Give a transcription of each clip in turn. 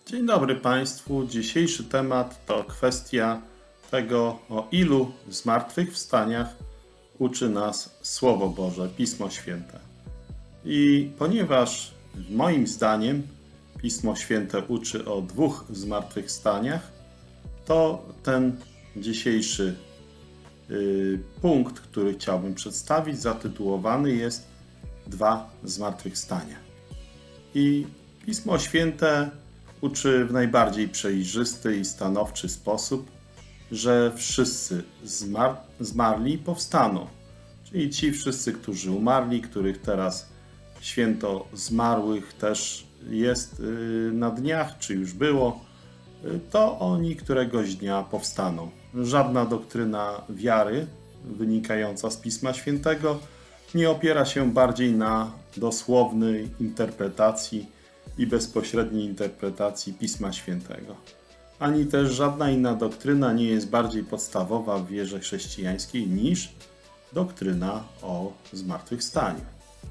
Dzień dobry Państwu. Dzisiejszy temat to kwestia tego, o ilu zmartwychwstaniach uczy nas Słowo Boże, Pismo Święte. I ponieważ moim zdaniem Pismo Święte uczy o 2 zmartwychwstaniach, to ten dzisiejszy punkt, który chciałbym przedstawić, zatytułowany jest 2 zmartwychwstania. I Pismo Święte uczy w najbardziej przejrzysty i stanowczy sposób, że wszyscy zmarli powstaną. Czyli ci wszyscy, którzy umarli, których teraz święto zmarłych też jest na dniach, czy już było, to oni któregoś dnia powstaną. Żadna doktryna wiary wynikająca z Pisma Świętego nie opiera się bardziej na dosłownej interpretacji i bezpośredniej interpretacji Pisma Świętego. Ani też żadna inna doktryna nie jest bardziej podstawowa w wierze chrześcijańskiej niż doktryna o zmartwychwstaniu.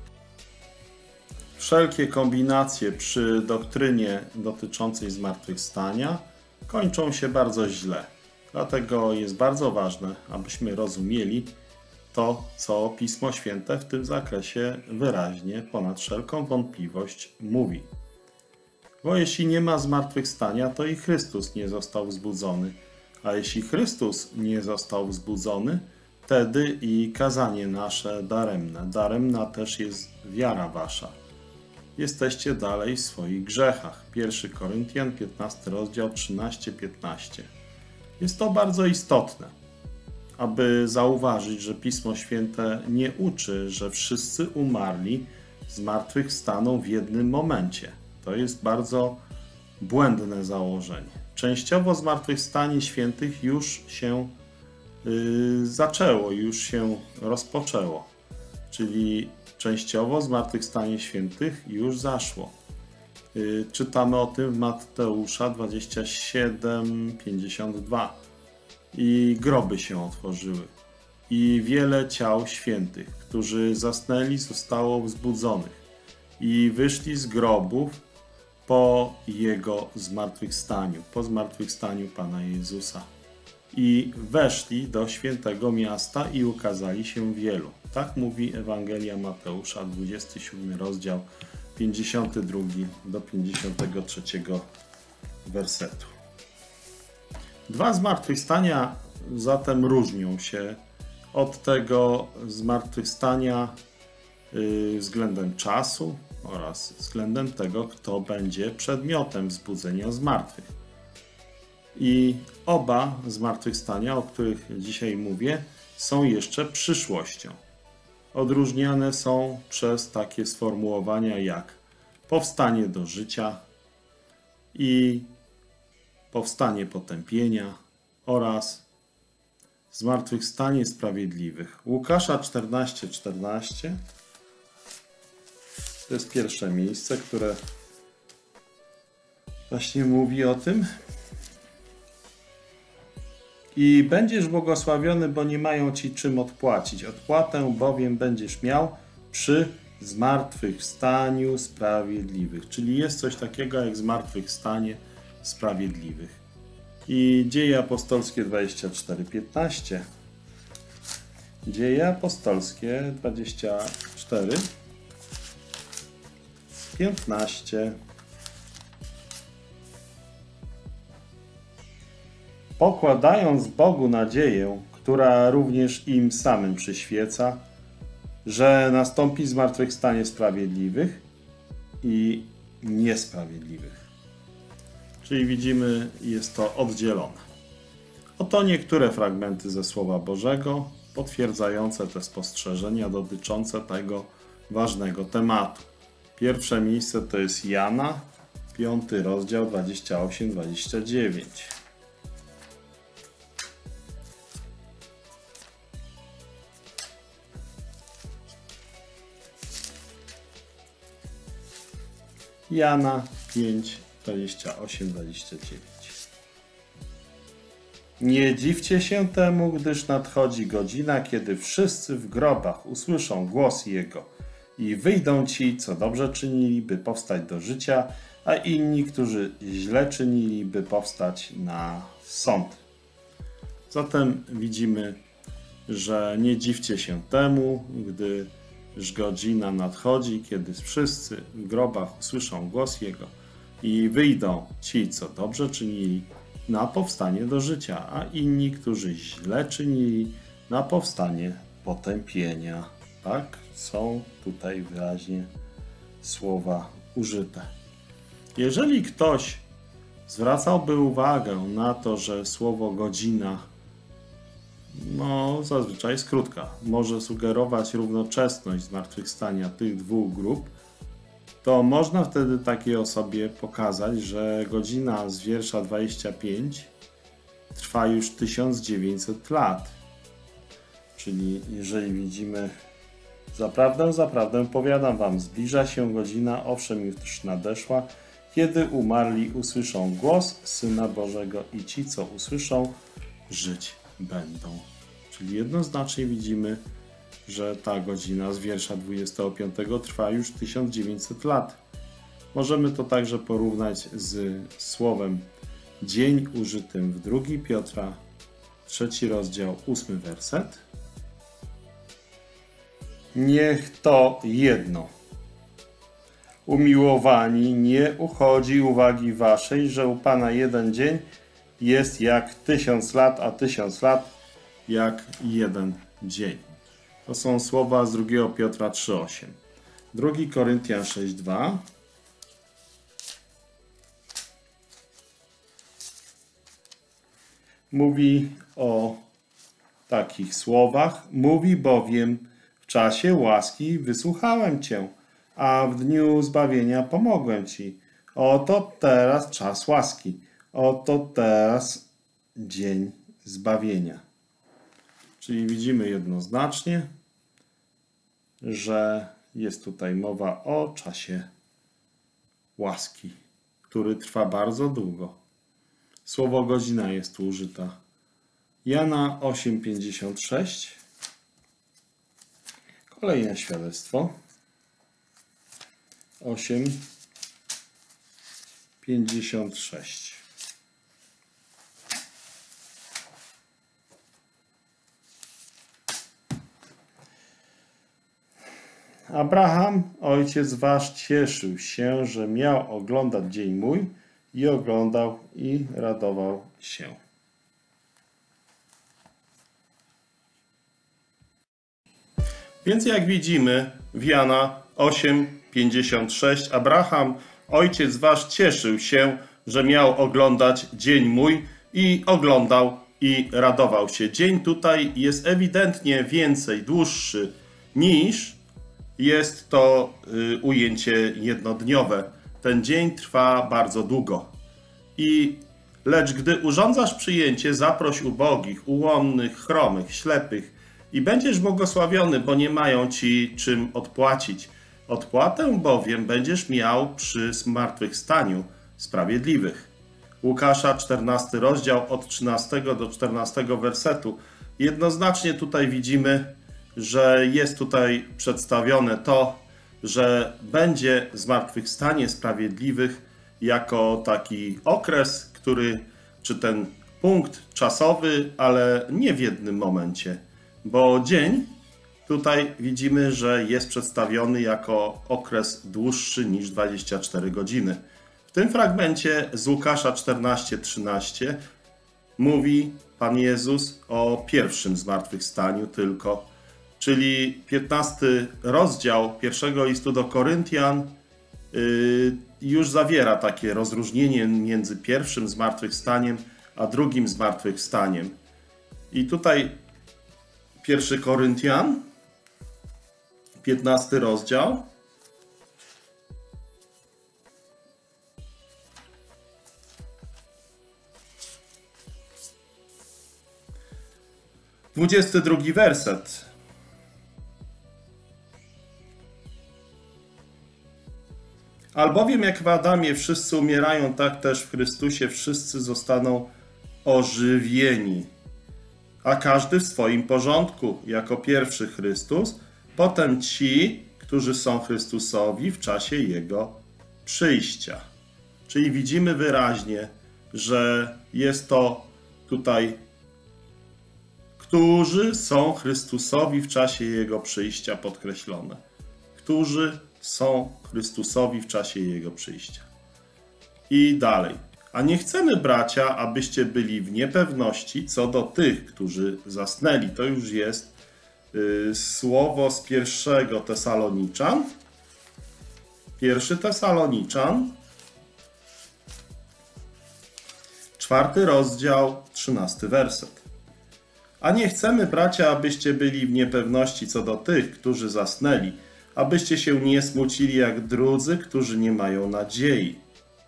Wszelkie kombinacje przy doktrynie dotyczącej zmartwychwstania kończą się bardzo źle. Dlatego jest bardzo ważne, abyśmy rozumieli to, co Pismo Święte w tym zakresie wyraźnie, ponad wszelką wątpliwość mówi. Bo jeśli nie ma zmartwychwstania, to i Chrystus nie został wzbudzony. A jeśli Chrystus nie został wzbudzony, wtedy i kazanie nasze daremne. Daremna też jest wiara wasza. Jesteście dalej w swoich grzechach. 1 Koryntian, 15 rozdział, 13-15. Jest to bardzo istotne, aby zauważyć, że Pismo Święte nie uczy, że wszyscy umarli zmartwychwstaną w jednym momencie. To jest bardzo błędne założenie. Częściowo zmartwychwstanie świętych już się zaczęło, już się rozpoczęło. Czyli częściowo zmartwychwstanie świętych już zaszło. Czytamy o tym w Mateusza 27:52. I groby się otworzyły. I wiele ciał świętych, którzy zasnęli, zostało wzbudzonych. I wyszli z grobów po Jego zmartwychwstaniu, po zmartwychwstaniu Pana Jezusa. I weszli do świętego miasta i ukazali się wielu. Tak mówi Ewangelia Mateusza, 27 rozdział, 52 do 53 wersetu. 2 zmartwychwstania zatem różnią się od tego zmartwychwstania względem czasu oraz względem tego, kto będzie przedmiotem wzbudzenia z martwych. I oba zmartwychwstania, o których dzisiaj mówię, są jeszcze przyszłością. Odróżniane są przez takie sformułowania jak powstanie do życia i powstanie potępienia oraz zmartwychwstanie sprawiedliwych. Łukasza 14:14 to jest pierwsze miejsce, które właśnie mówi o tym. I będziesz błogosławiony, bo nie mają ci czym odpłacić. Odpłatę bowiem będziesz miał przy zmartwychwstaniu sprawiedliwych. Czyli jest coś takiego jak zmartwychwstanie sprawiedliwych. I Dzieje apostolskie 24:15. Dzieje apostolskie 24:15. Pokładając Bogu nadzieję, która również im samym przyświeca, że nastąpi zmartwychwstanie sprawiedliwych i niesprawiedliwych. Czyli widzimy, jest to oddzielone. Oto niektóre fragmenty ze Słowa Bożego potwierdzające te spostrzeżenia dotyczące tego ważnego tematu. Pierwsze miejsce to jest Jana, 5 rozdział, 28-29. Jana 5, 28-29. Nie dziwcie się temu, gdyż nadchodzi godzina, kiedy wszyscy w grobach usłyszą głos Jego i wyjdą ci, co dobrze czynili, by powstać do życia, a inni, którzy źle czynili, by powstać na sąd. Zatem widzimy, że nie dziwcie się temu, gdyż godzina nadchodzi, kiedy wszyscy w grobach usłyszą głos Jego i wyjdą ci, co dobrze czynili, na powstanie do życia, a inni, którzy źle czynili, na powstanie potępienia. Tak są tutaj wyraźnie słowa użyte. Jeżeli ktoś zwracałby uwagę na to, że słowo godzina zazwyczaj jest krótka, może sugerować równoczesność zmartwychwstania tych dwóch grup, to można wtedy takiej osobie pokazać, że godzina z wiersza 25 trwa już 1900 lat. Czyli jeżeli widzimy zaprawdę powiadam wam, zbliża się godzina, owszem już nadeszła, kiedy umarli usłyszą głos Syna Bożego i ci, co usłyszą, żyć będą. Czyli jednoznacznie widzimy, że ta godzina z wiersza 25 trwa już 1900 lat. Możemy to także porównać z słowem dzień użytym w 2 Piotra, 3 rozdział, 8 werset. Niech to jedno. Umiłowani, nie uchodzi uwagi waszej, że u Pana jeden dzień jest jak 1000 lat, a 1000 lat jak jeden dzień. To są słowa z 2 Piotra 3,8. 2 Koryntian 6,2. Mówi o takich słowach. Mówi bowiem, w czasie łaski wysłuchałem Cię, a w dniu zbawienia pomogłem Ci. Oto teraz czas łaski. Oto teraz dzień zbawienia. Czyli widzimy jednoznacznie, że jest tutaj mowa o czasie łaski, który trwa bardzo długo. Słowo godzina jest tu użyta. Jana 8,56. Kolejne świadectwo. 8,56. Abraham, ojciec wasz, cieszył się, że miał oglądać dzień mój i oglądał i radował się. Więc jak widzimy w Jana 8,56 Abraham, ojciec wasz, cieszył się, że miał oglądać dzień mój i oglądał i radował się. Dzień tutaj jest ewidentnie więcej, dłuższy niż jest to ujęcie jednodniowe. Ten dzień trwa bardzo długo. Lecz gdy urządzasz przyjęcie, zaproś ubogich, ułomnych, chromych, ślepych i będziesz błogosławiony, bo nie mają ci czym odpłacić. Odpłatę bowiem będziesz miał przy zmartwychwstaniu sprawiedliwych. Łukasza 14 rozdział od 13 do 14 wersetu. Jednoznacznie tutaj widzimy, że jest tutaj przedstawione to, że będzie zmartwychwstanie sprawiedliwych jako taki okres, czy ten punkt czasowy, ale nie w jednym momencie. Bo dzień tutaj widzimy, że jest przedstawiony jako okres dłuższy niż 24 godziny. W tym fragmencie z Łukasza 14:13 mówi Pan Jezus o pierwszym zmartwychwstaniu tylko, czyli 15 rozdział pierwszego listu do Koryntian już zawiera takie rozróżnienie między pierwszym zmartwychwstaniem a drugim zmartwychwstaniem. I tutaj 1 Koryntian, 15 rozdział. Dwudziesty drugi werset. Albowiem jak w Adamie wszyscy umierają, tak też w Chrystusie wszyscy zostaną ożywieni. A każdy w swoim porządku, jako pierwszy Chrystus, potem ci, którzy są Chrystusowi w czasie Jego przyjścia. Czyli widzimy wyraźnie, że jest to tutaj, którzy są Chrystusowi w czasie Jego przyjścia, podkreślone. Którzy są Chrystusowi w czasie Jego przyjścia. I dalej. A nie chcemy, bracia, abyście byli w niepewności co do tych, którzy zasnęli. To już jest słowo z 1 Tesaloniczan. 1 Tesaloniczan, 4 rozdział, 13 werset. A nie chcemy, bracia, abyście byli w niepewności co do tych, którzy zasnęli, abyście się nie smucili jak drudzy, którzy nie mają nadziei.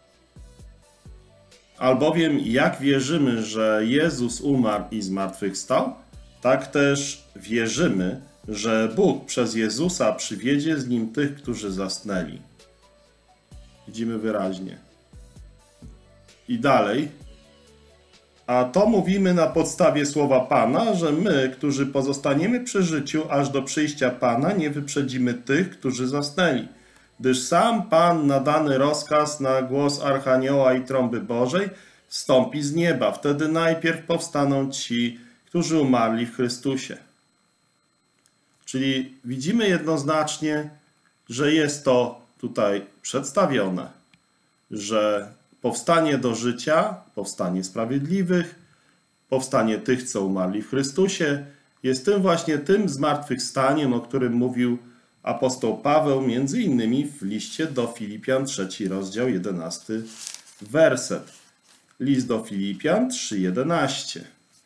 Albowiem jak wierzymy, że Jezus umarł i zmartwychwstał, tak też wierzymy, że Bóg przez Jezusa przywiedzie z Nim tych, którzy zasnęli. Widzimy wyraźnie. I dalej. A to mówimy na podstawie słowa Pana, że my, którzy pozostaniemy przy życiu aż do przyjścia Pana, nie wyprzedzimy tych, którzy zasnęli. Gdyż sam Pan nadany rozkaz na głos Archanioła i trąby Bożej wstąpi z nieba. Wtedy najpierw powstaną ci, którzy umarli w Chrystusie. Czyli widzimy jednoznacznie, że jest to tutaj przedstawione, że powstanie do życia, powstanie sprawiedliwych, powstanie tych, co umarli w Chrystusie, jest tym właśnie tym zmartwychwstaniem, o którym mówił apostoł Paweł, między innymi w liście do Filipian, 3 rozdział, 11 werset. List do Filipian 3:11.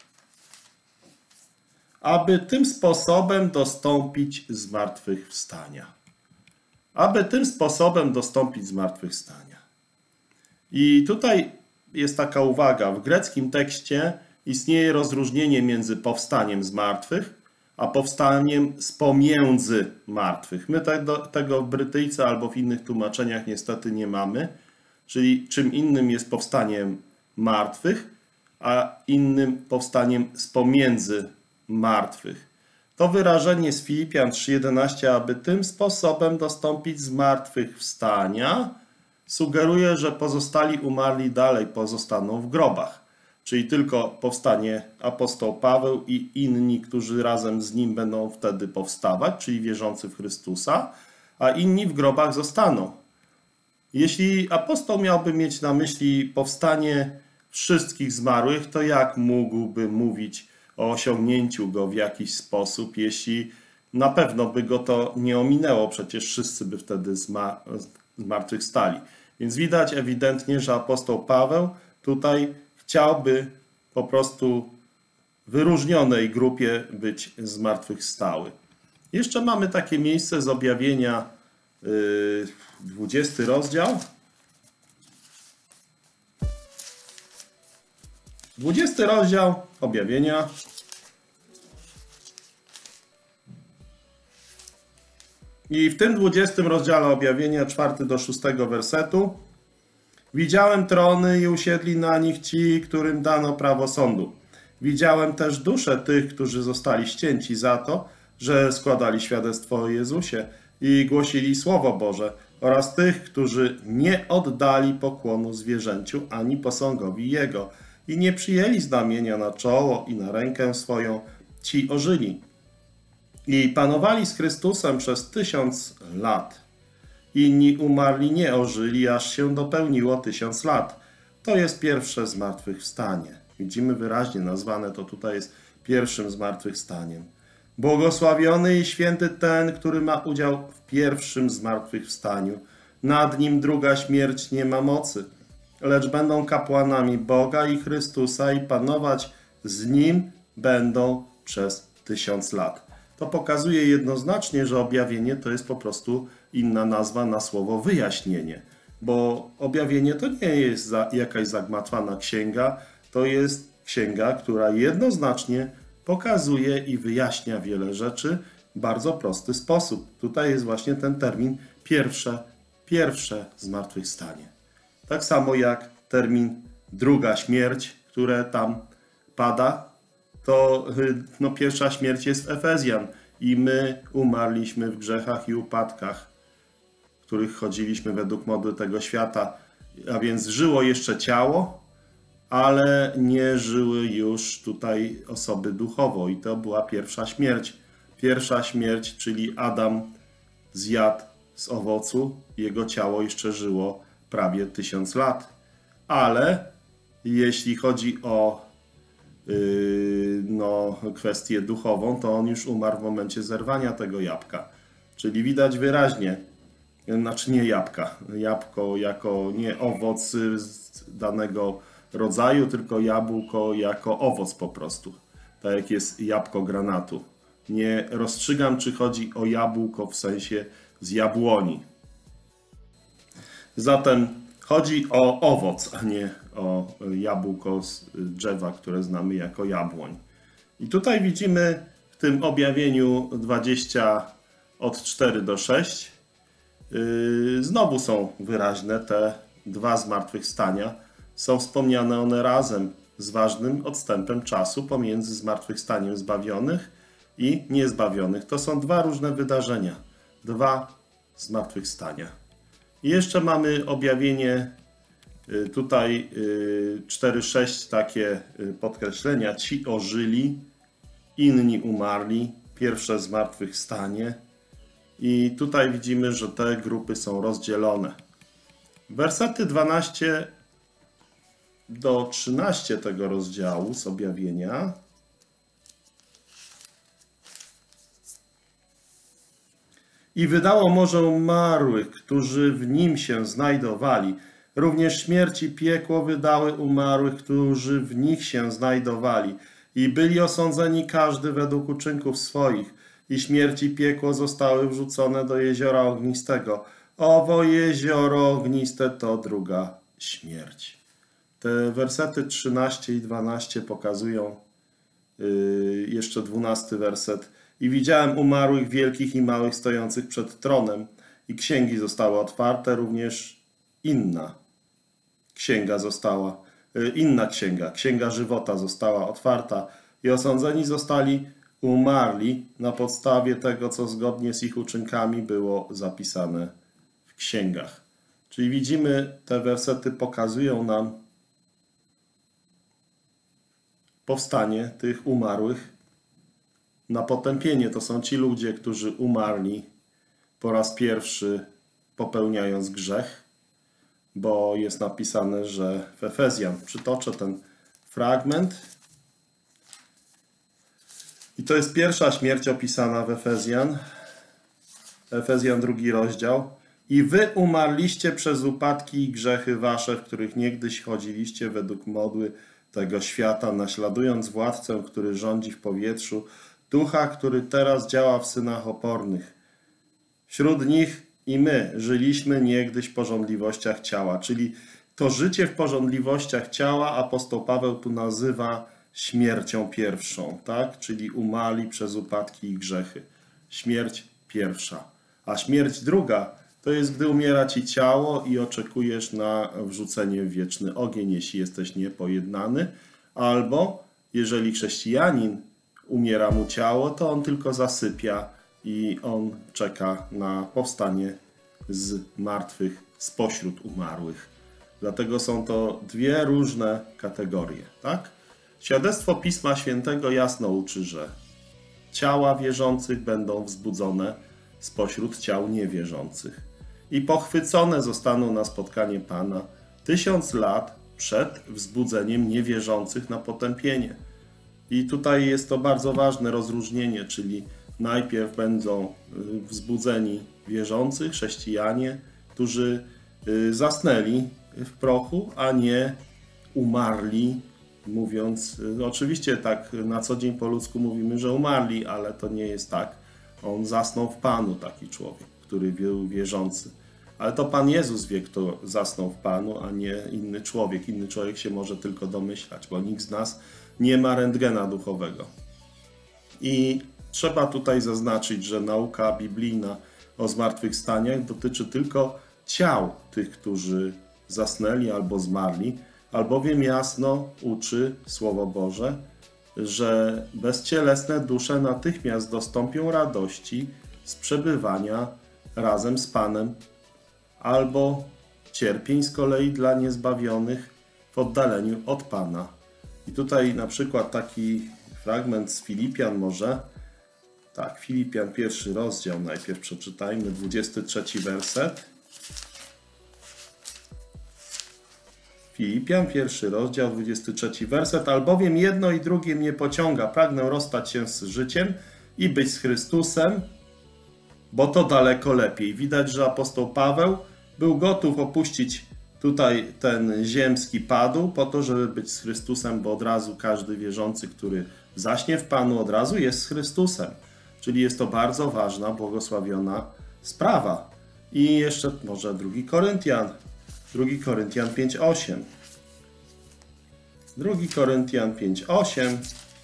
Aby tym sposobem dostąpić zmartwychwstania. Aby tym sposobem dostąpić zmartwychwstania. I tutaj jest taka uwaga. W greckim tekście istnieje rozróżnienie między powstaniem z martwych, a powstaniem z pomiędzy martwych. My tego w Brytyjce albo w innych tłumaczeniach niestety nie mamy. Czyli czym innym jest powstaniem martwych, a innym powstaniem z pomiędzy martwych. To wyrażenie z Filipian 3:11, aby tym sposobem dostąpić zmartwychwstania, sugeruje, że pozostali umarli dalej pozostaną w grobach. Czyli tylko powstanie apostoł Paweł i inni, którzy razem z nim będą wtedy powstawać, czyli wierzący w Chrystusa, a inni w grobach zostaną. Jeśli apostoł miałby mieć na myśli powstanie wszystkich zmarłych, to jak mógłby mówić o osiągnięciu go w jakiś sposób, jeśli na pewno by go to nie ominęło, przecież wszyscy by wtedy zmartwychwstali. Więc widać ewidentnie, że apostoł Paweł tutaj chciałby po prostu wyróżnionej grupie być zmartwychwstały. Jeszcze mamy takie miejsce z objawienia, 20 rozdział. 20 rozdział objawienia. I w tym 20 rozdziale objawienia, 4 do 6 wersetu. Widziałem trony i usiedli na nich ci, którym dano prawo sądu. Widziałem też dusze tych, którzy zostali ścięci za to, że składali świadectwo o Jezusie i głosili Słowo Boże, oraz tych, którzy nie oddali pokłonu zwierzęciu ani posągowi Jego i nie przyjęli znamienia na czoło i na rękę swoją, ci ożyli. I panowali z Chrystusem przez 1000 lat. Inni umarli nie ożyli, aż się dopełniło 1000 lat. To jest pierwsze zmartwychwstanie. Widzimy wyraźnie nazwane to tutaj jest pierwszym zmartwychwstaniem. Błogosławiony i święty ten, który ma udział w pierwszym zmartwychwstaniu. Nad nim druga śmierć nie ma mocy, lecz będą kapłanami Boga i Chrystusa i panować z nim będą przez 1000 lat. To pokazuje jednoznacznie, że objawienie to jest po prostu inna nazwa na słowo wyjaśnienie. Bo objawienie to nie jest jakaś zagmatwana księga, to jest księga, która jednoznacznie pokazuje i wyjaśnia wiele rzeczy w bardzo prosty sposób. Tutaj jest właśnie ten termin pierwsze zmartwychwstanie. Tak samo jak termin druga śmierć, które tam pada, to pierwsza śmierć jest w Efezjan i my umarliśmy w grzechach i upadkach, w których chodziliśmy według mody tego świata a więc żyło jeszcze ciało, ale nie żyły już tutaj osoby duchowo i to była pierwsza śmierć. Pierwsza śmierć, czyli Adam zjadł z owocu, jego ciało jeszcze żyło prawie 1000 lat. Ale jeśli chodzi o kwestię duchową, to on już umarł w momencie zerwania tego jabłka. Czyli widać wyraźnie, znaczy nie jabłka, jabłko jako nie owoc z danego rodzaju, tylko jabłko jako owoc po prostu. Tak jak jest jabłko granatu. Nie rozstrzygam, czy chodzi o jabłko w sensie z jabłoni. Zatem chodzi o owoc, a nie o jabłko z drzewa, które znamy jako jabłoń. I tutaj widzimy w tym objawieniu 20 od 4 do 6 znowu są wyraźne te dwa zmartwychwstania. Są wspomniane one razem z ważnym odstępem czasu pomiędzy zmartwychwstaniem zbawionych i niezbawionych. To są dwa różne wydarzenia. Dwa zmartwychwstania. I jeszcze mamy objawienie tutaj 4-6 takie podkreślenia. Ci ożyli, inni umarli. Pierwsze zmartwychwstanie. I tutaj widzimy, że te grupy są rozdzielone. Wersety 12 do 13 tego rozdziału z objawienia i wydało morze umarłych, którzy w nim się znajdowali. Również śmierć i piekło wydały umarłych, którzy w nich się znajdowali. I byli osądzeni każdy według uczynków swoich. I śmierć i piekło zostały wrzucone do jeziora ognistego. Owo jezioro ogniste to druga śmierć. Te wersety 13 i 12 pokazują jeszcze 12 werset. I widziałem umarłych wielkich i małych stojących przed tronem i księgi zostały otwarte, również inna księga żywota została otwarta i osądzeni zostali umarli na podstawie tego, co zgodnie z ich uczynkami było zapisane w księgach. Czyli widzimy, te wersety pokazują nam powstanie tych umarłych na potępienie. To są ci ludzie, którzy umarli po raz pierwszy popełniając grzech, bo jest napisane, że w Efezjan, przytoczę ten fragment. I to jest pierwsza śmierć opisana w Efezjan. Efezjan 2 rozdział. I wy umarliście przez upadki i grzechy wasze, w których niegdyś chodziliście według modły tego świata, naśladując władcę, który rządzi w powietrzu, ducha, który teraz działa w synach opornych. Wśród nich i my żyliśmy niegdyś w pożądliwościach ciała, czyli to życie w pożądliwościach ciała apostoł Paweł tu nazywa śmiercią pierwszą, tak? Czyli umarli przez upadki i grzechy. Śmierć pierwsza. A śmierć druga to jest, gdy umiera ci ciało i oczekujesz na wrzucenie w wieczny ogień, jeśli jesteś niepojednany, albo jeżeli chrześcijanin umiera mu ciało, to on tylko zasypia i on czeka na powstanie z martwych spośród umarłych. Dlatego są to dwie różne kategorie, tak? Świadectwo Pisma Świętego jasno uczy, że ciała wierzących będą wzbudzone spośród ciał niewierzących i pochwycone zostaną na spotkanie Pana 1000 lat przed wzbudzeniem niewierzących na potępienie. I tutaj jest to bardzo ważne rozróżnienie, czyli najpierw będą wzbudzeni wierzący, chrześcijanie, którzy zasnęli w prochu, a nie umarli, mówiąc, oczywiście tak na co dzień po ludzku mówimy, że umarli, ale to nie jest tak. On zasnął w Panu, taki człowiek, który był wierzący. Ale to Pan Jezus wie, kto zasnął w Panu, a nie inny człowiek. Inny człowiek się może tylko domyślać, bo nikt z nas nie ma rentgena duchowego. I trzeba tutaj zaznaczyć, że nauka biblijna o zmartwychwstaniach dotyczy tylko ciał tych, którzy zasnęli albo zmarli, albowiem jasno uczy Słowo Boże, że bezcielesne dusze natychmiast dostąpią radości z przebywania razem z Panem albo cierpień z kolei dla niezbawionych w oddaleniu od Pana. I tutaj na przykład taki fragment z Filipian może. Tak, Filipian 1 rozdział najpierw przeczytajmy, 23 werset. Filipian 1 rozdział, 23 werset. Albowiem jedno i drugie mnie pociąga. Pragnę rozstać się z życiem i być z Chrystusem, bo to daleko lepiej. Widać, że apostoł Paweł był gotów opuścić tutaj ten ziemski padł po to, żeby być z Chrystusem, bo od razu każdy wierzący, który zaśnie w Panu, od razu jest z Chrystusem. Czyli jest to bardzo ważna, błogosławiona sprawa. I jeszcze może 2 Koryntian 5:8. 2 Koryntian 5:8.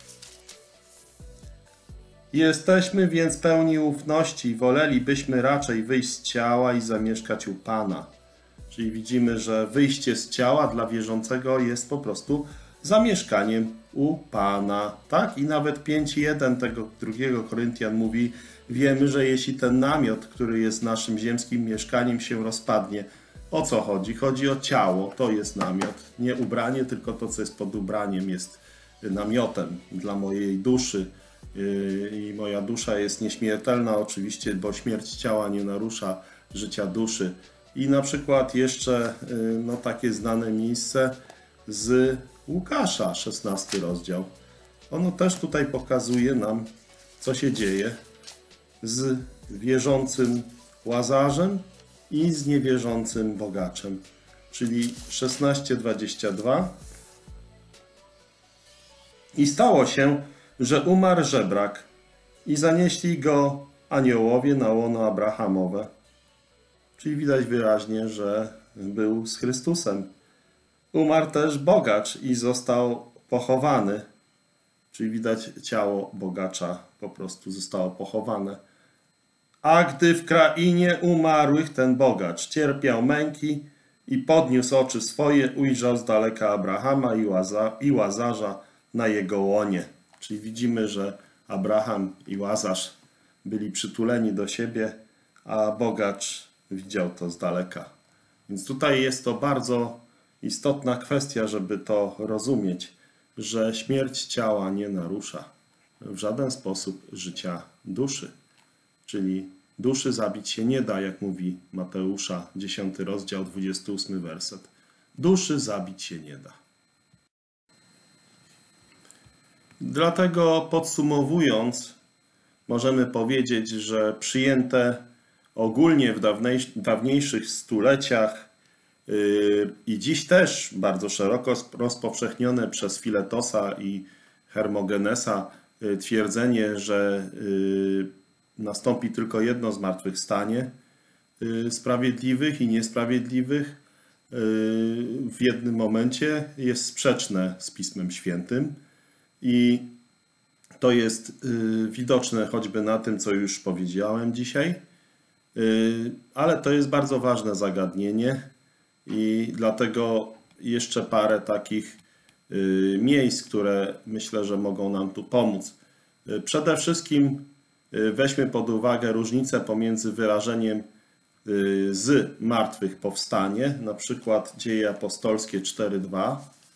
Jesteśmy więc pełni ufności, wolelibyśmy raczej wyjść z ciała i zamieszkać u Pana. Czyli widzimy, że wyjście z ciała dla wierzącego jest po prostu zamieszkaniem u Pana. Tak? I nawet 5:1 tego 2 Koryntian mówi, wiemy, że jeśli ten namiot, który jest naszym ziemskim mieszkaniem, się rozpadnie, o co chodzi? Chodzi o ciało, to jest namiot. Nie ubranie, tylko to, co jest pod ubraniem, jest namiotem dla mojej duszy. I moja dusza jest nieśmiertelna oczywiście, bo śmierć ciała nie narusza życia duszy. I na przykład jeszcze takie znane miejsce z Łukasza, 16 rozdział. Ono też tutaj pokazuje nam, co się dzieje z wierzącym Łazarzem i z niewierzącym bogaczem. Czyli 16:22. I stało się, że umarł żebrak i zanieśli go aniołowie na łono Abrahamowe. Czyli widać wyraźnie, że był z Chrystusem. Umarł też bogacz i został pochowany. Czyli widać ciało bogacza po prostu zostało pochowane. A gdy w krainie umarłych ten bogacz cierpiał męki i podniósł oczy swoje, ujrzał z daleka Abrahama i Łazarza na jego łonie. Czyli widzimy, że Abraham i Łazarz byli przytuleni do siebie, a bogacz widział to z daleka. Więc tutaj jest to bardzo istotna kwestia, żeby to rozumieć, że śmierć ciała nie narusza w żaden sposób życia duszy. Czyli duszy zabić się nie da, jak mówi Mateusza, 10 rozdział, 28 werset. Duszy zabić się nie da. Dlatego podsumowując, możemy powiedzieć, że przyjęte ogólnie w dawniejszych stuleciach i dziś też bardzo szeroko rozpowszechnione przez Filetosa i Hermogenesa twierdzenie, że nastąpi tylko jedno zmartwychwstanie sprawiedliwych i niesprawiedliwych w jednym momencie jest sprzeczne z Pismem Świętym. I to jest widoczne choćby na tym, co już powiedziałem dzisiaj, ale to jest bardzo ważne zagadnienie i dlatego jeszcze parę takich miejsc, które myślę, że mogą nam tu pomóc. Przede wszystkim weźmy pod uwagę różnicę pomiędzy wyrażeniem z martwych powstanie, na przykład Dzieje Apostolskie 4:2,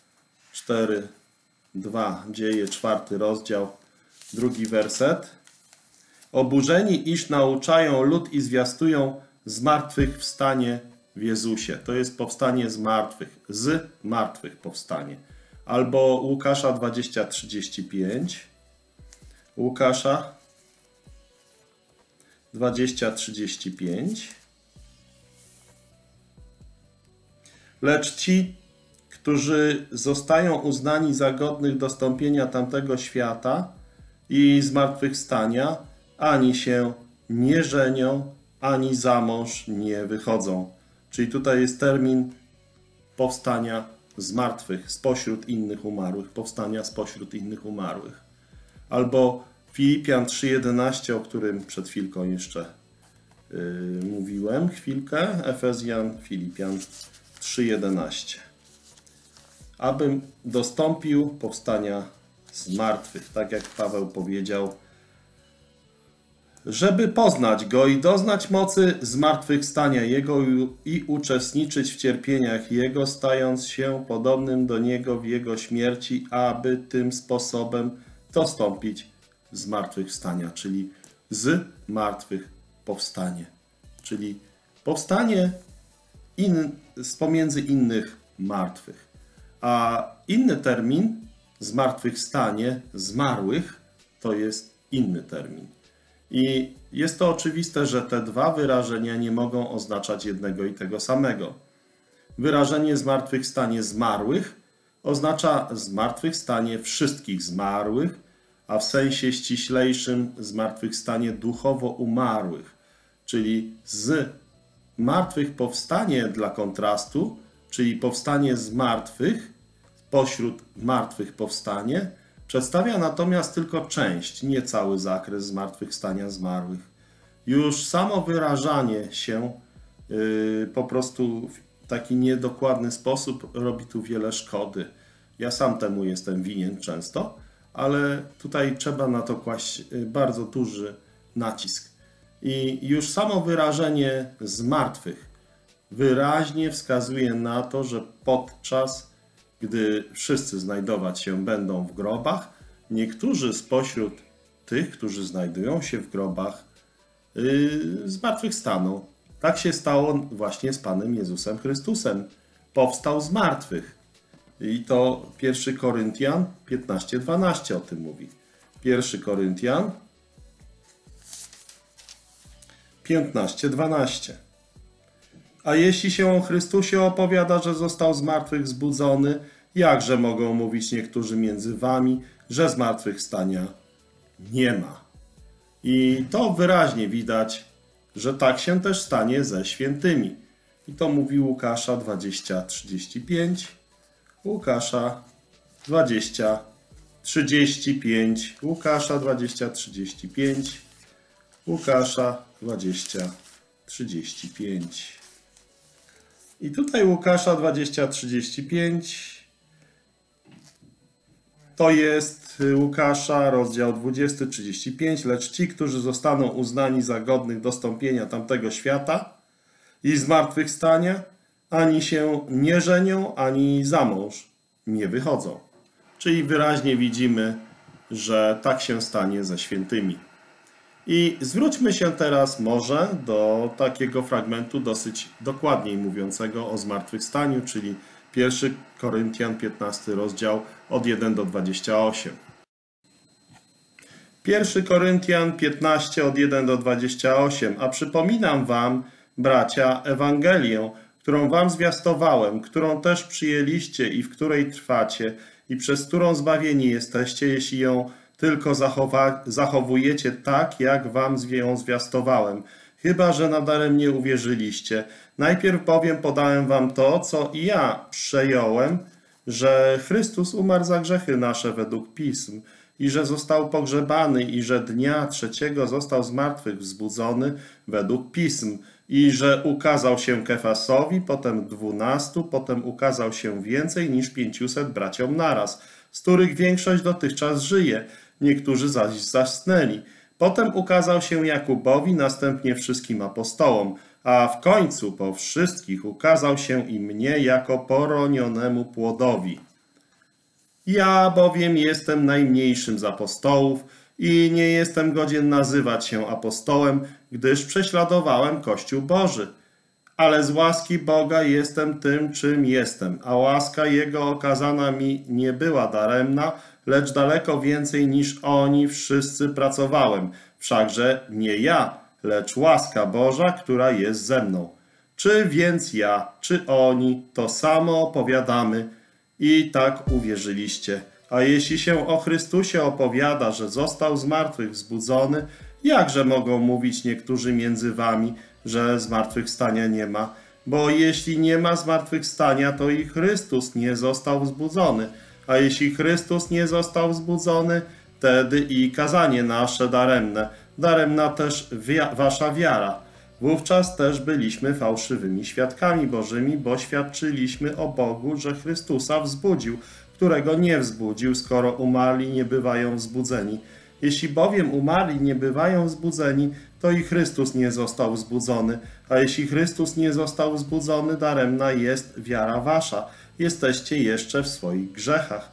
4:2, Dzieje 4 rozdział, 2 werset. Oburzeni, iż nauczają lud i zwiastują zmartwychwstanie w Jezusie. To jest powstanie z martwych powstanie. Albo Łukasza 20:35. Łukasza 20:35. Lecz ci, którzy zostają uznani za godnych dostąpienia tamtego świata i zmartwychwstania, ani się nie żenią, ani za mąż nie wychodzą. Czyli tutaj jest termin powstania z martwych, spośród innych umarłych, powstania spośród innych umarłych. Albo Filipian 3:11, o którym przed chwilką jeszcze mówiłem, chwilkę, Efezjan, Filipian 3:11. Abym dostąpił powstania z martwych, tak jak Paweł powiedział żeby poznać Go i doznać mocy zmartwychwstania Jego i uczestniczyć w cierpieniach Jego, stając się podobnym do Niego w Jego śmierci, aby tym sposobem dostąpić zmartwychwstania, czyli z martwych powstanie. Czyli powstanie z pomiędzy innych martwych. A inny termin, zmartwychwstanie zmarłych, to jest inny termin. I jest to oczywiste, że te dwa wyrażenia nie mogą oznaczać jednego i tego samego. Wyrażenie zmartwychwstanie zmarłych oznacza zmartwychwstanie wszystkich zmarłych, a w sensie ściślejszym zmartwychwstanie duchowo umarłych, czyli z martwych powstanie dla kontrastu, czyli powstanie z martwych, pośród martwych powstanie, przedstawia natomiast tylko część, nie cały zakres zmartwychwstania zmarłych. Już samo wyrażanie się po prostu w taki niedokładny sposób robi tu wiele szkody. Ja sam temu jestem winien często, ale tutaj trzeba na to kłaść bardzo duży nacisk. I już samo wyrażenie zmartwych wyraźnie wskazuje na to, że podczas gdy wszyscy znajdować się będą w grobach, niektórzy spośród tych, którzy znajdują się w grobach, zmartwychwstaną. Tak się stało właśnie z Panem Jezusem Chrystusem. Powstał z martwych. I to 1 Koryntian 15:12 o tym mówi. 1 Koryntian 15:12. A jeśli się o Chrystusie opowiada, że został z martwych wzbudzony, jakże mogą mówić niektórzy między wami, że zmartwychwstania nie ma? I to wyraźnie widać, że tak się też stanie ze świętymi. I to mówi Łukasza 20:35. Łukasza 20:35. Łukasza 20:35. Łukasza 20:35. I tutaj Łukasza 20:35 to jest Łukasza, rozdział 20:35. Lecz ci, którzy zostaną uznani za godnych dostąpienia tamtego świata i zmartwychwstania, ani się nie żenią, ani za mąż nie wychodzą. Czyli wyraźnie widzimy, że tak się stanie ze świętymi. I zwróćmy się teraz może do takiego fragmentu dosyć dokładniej mówiącego o zmartwychwstaniu, czyli 1 Koryntian 15 rozdział od 1 do 28. 1 Koryntian 15 od 1 do 28. A przypominam wam, bracia, Ewangelię, którą wam zwiastowałem, którą też przyjęliście i w której trwacie i przez którą zbawieni jesteście, jeśli ją tylko zachowujecie tak, jak wam ją zwiastowałem, chyba że nadaremnie uwierzyliście. Najpierw bowiem podałem wam to, co i ja przejąłem, że Chrystus umarł za grzechy nasze według Pism i że został pogrzebany i że dnia trzeciego został z martwych wzbudzony według Pism i że ukazał się Kefasowi, potem 12, potem ukazał się więcej niż 500 braciom naraz, z których większość dotychczas żyje, niektórzy zaś zasnęli. Potem ukazał się Jakubowi, następnie wszystkim apostołom, a w końcu po wszystkich ukazał się i mnie jako poronionemu płodowi. Ja bowiem jestem najmniejszym z apostołów i nie jestem godzien nazywać się apostołem, gdyż prześladowałem Kościół Boży. Ale z łaski Boga jestem tym, czym jestem, a łaska Jego okazana mi nie była daremna, lecz daleko więcej niż oni wszyscy pracowałem. Wszakże nie ja, lecz łaska Boża, która jest ze mną. Czy więc ja, czy oni, to samo opowiadamy i tak uwierzyliście. A jeśli się o Chrystusie opowiada, że został z martwych wzbudzony, jakże mogą mówić niektórzy między wami, że zmartwychwstania nie ma? Bo jeśli nie ma zmartwychwstania, to i Chrystus nie został wzbudzony. A jeśli Chrystus nie został wzbudzony, wtedy i kazanie nasze daremne, daremna też wasza wiara. Wówczas też byliśmy fałszywymi świadkami Bożymi, bo świadczyliśmy o Bogu, że Chrystusa wzbudził, którego nie wzbudził, skoro umarli nie bywają wzbudzeni. Jeśli bowiem umarli nie bywają wzbudzeni, to i Chrystus nie został wzbudzony. A jeśli Chrystus nie został wzbudzony, daremna jest wiara wasza. Jesteście jeszcze w swoich grzechach.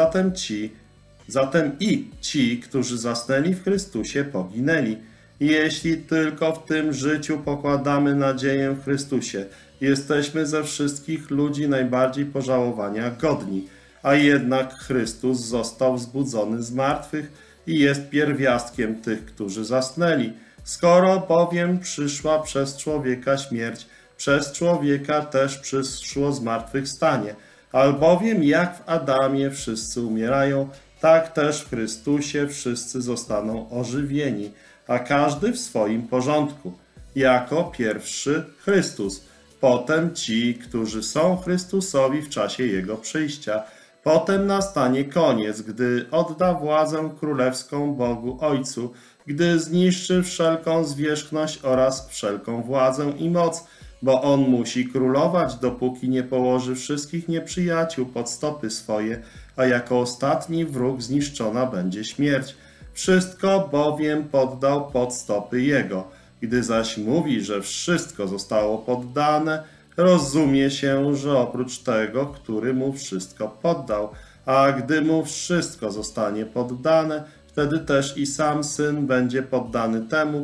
Zatem i ci, którzy zasnęli w Chrystusie, poginęli. Jeśli tylko w tym życiu pokładamy nadzieję w Chrystusie, jesteśmy ze wszystkich ludzi najbardziej pożałowania godni. A jednak Chrystus został wzbudzony z martwych i jest pierwiastkiem tych, którzy zasnęli. Skoro bowiem przyszła przez człowieka śmierć, przez człowieka też przyszło zmartwychwstanie. Albowiem jak w Adamie wszyscy umierają, tak też w Chrystusie wszyscy zostaną ożywieni, a każdy w swoim porządku. Jako pierwszy Chrystus, potem ci, którzy są Chrystusowi w czasie Jego przyjścia. Potem nastanie koniec, gdy odda władzę królewską Bogu Ojcu, gdy zniszczy wszelką zwierzchność oraz wszelką władzę i moc, bo On musi królować, dopóki nie położy wszystkich nieprzyjaciół pod stopy swoje, a jako ostatni wróg zniszczona będzie śmierć. Wszystko bowiem poddał pod stopy Jego. Gdy zaś mówi, że wszystko zostało poddane, rozumie się, że oprócz tego, który mu wszystko poddał, a gdy mu wszystko zostanie poddane, wtedy też i sam Syn będzie poddany temu,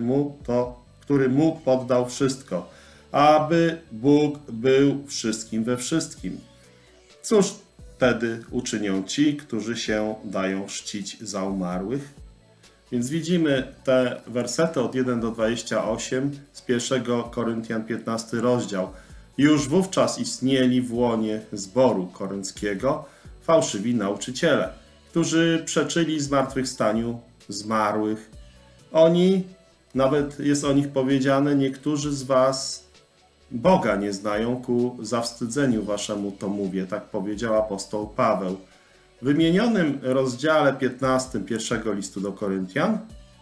który mu poddał wszystko, aby Bóg był wszystkim we wszystkim. Cóż wtedy uczynią ci, którzy się dają czcić za umarłych? Więc widzimy te wersety od 1 do 28 z 1 Koryntian 15 rozdział. Już wówczas istnieli w łonie zboru korynckiego fałszywi nauczyciele, którzy przeczyli zmartwychwstaniu zmarłych. Oni, nawet jest o nich powiedziane, niektórzy z was Boga nie znają, ku zawstydzeniu waszemu to mówię, tak powiedział apostoł Paweł. W wymienionym rozdziale 15 pierwszego listu do Koryntian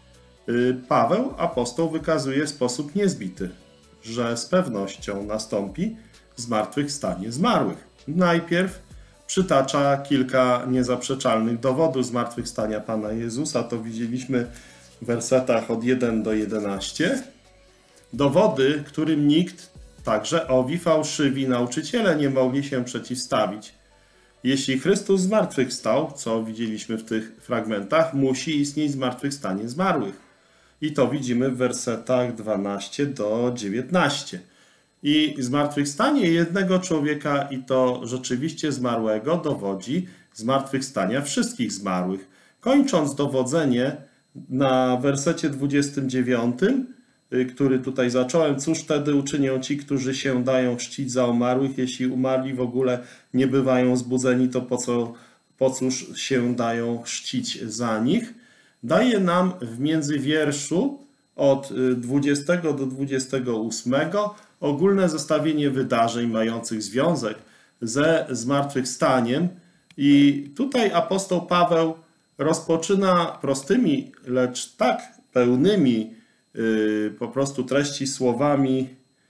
Paweł, apostoł, wykazuje w sposób niezbity, że z pewnością nastąpi zmartwychwstanie zmarłych. Najpierw przytacza kilka niezaprzeczalnych dowodów zmartwychwstania Pana Jezusa, to widzieliśmy w wersetach od 1 do 11. Dowody, którym nikt, także owi fałszywi nauczyciele, nie mogli się przeciwstawić. Jeśli Chrystus zmartwychwstał, co widzieliśmy w tych fragmentach, musi istnieć zmartwychwstanie zmarłych. I to widzimy w wersetach 12 do 19. I zmartwychwstanie jednego człowieka, i to rzeczywiście zmarłego, dowodzi zmartwychwstania wszystkich zmarłych. Kończąc dowodzenie na wersecie 29, który tutaj zacząłem, cóż wtedy uczynią ci, którzy się dają czcić za umarłych, jeśli umarli w ogóle nie bywają zbudzeni, to po cóż się dają czcić za nich? Daje nam w międzywierszu od 20 do 28 ogólne zestawienie wydarzeń mających związek ze zmartwychwstaniem i tutaj apostoł Paweł rozpoczyna prostymi, lecz tak pełnymi po prostu treści słowami: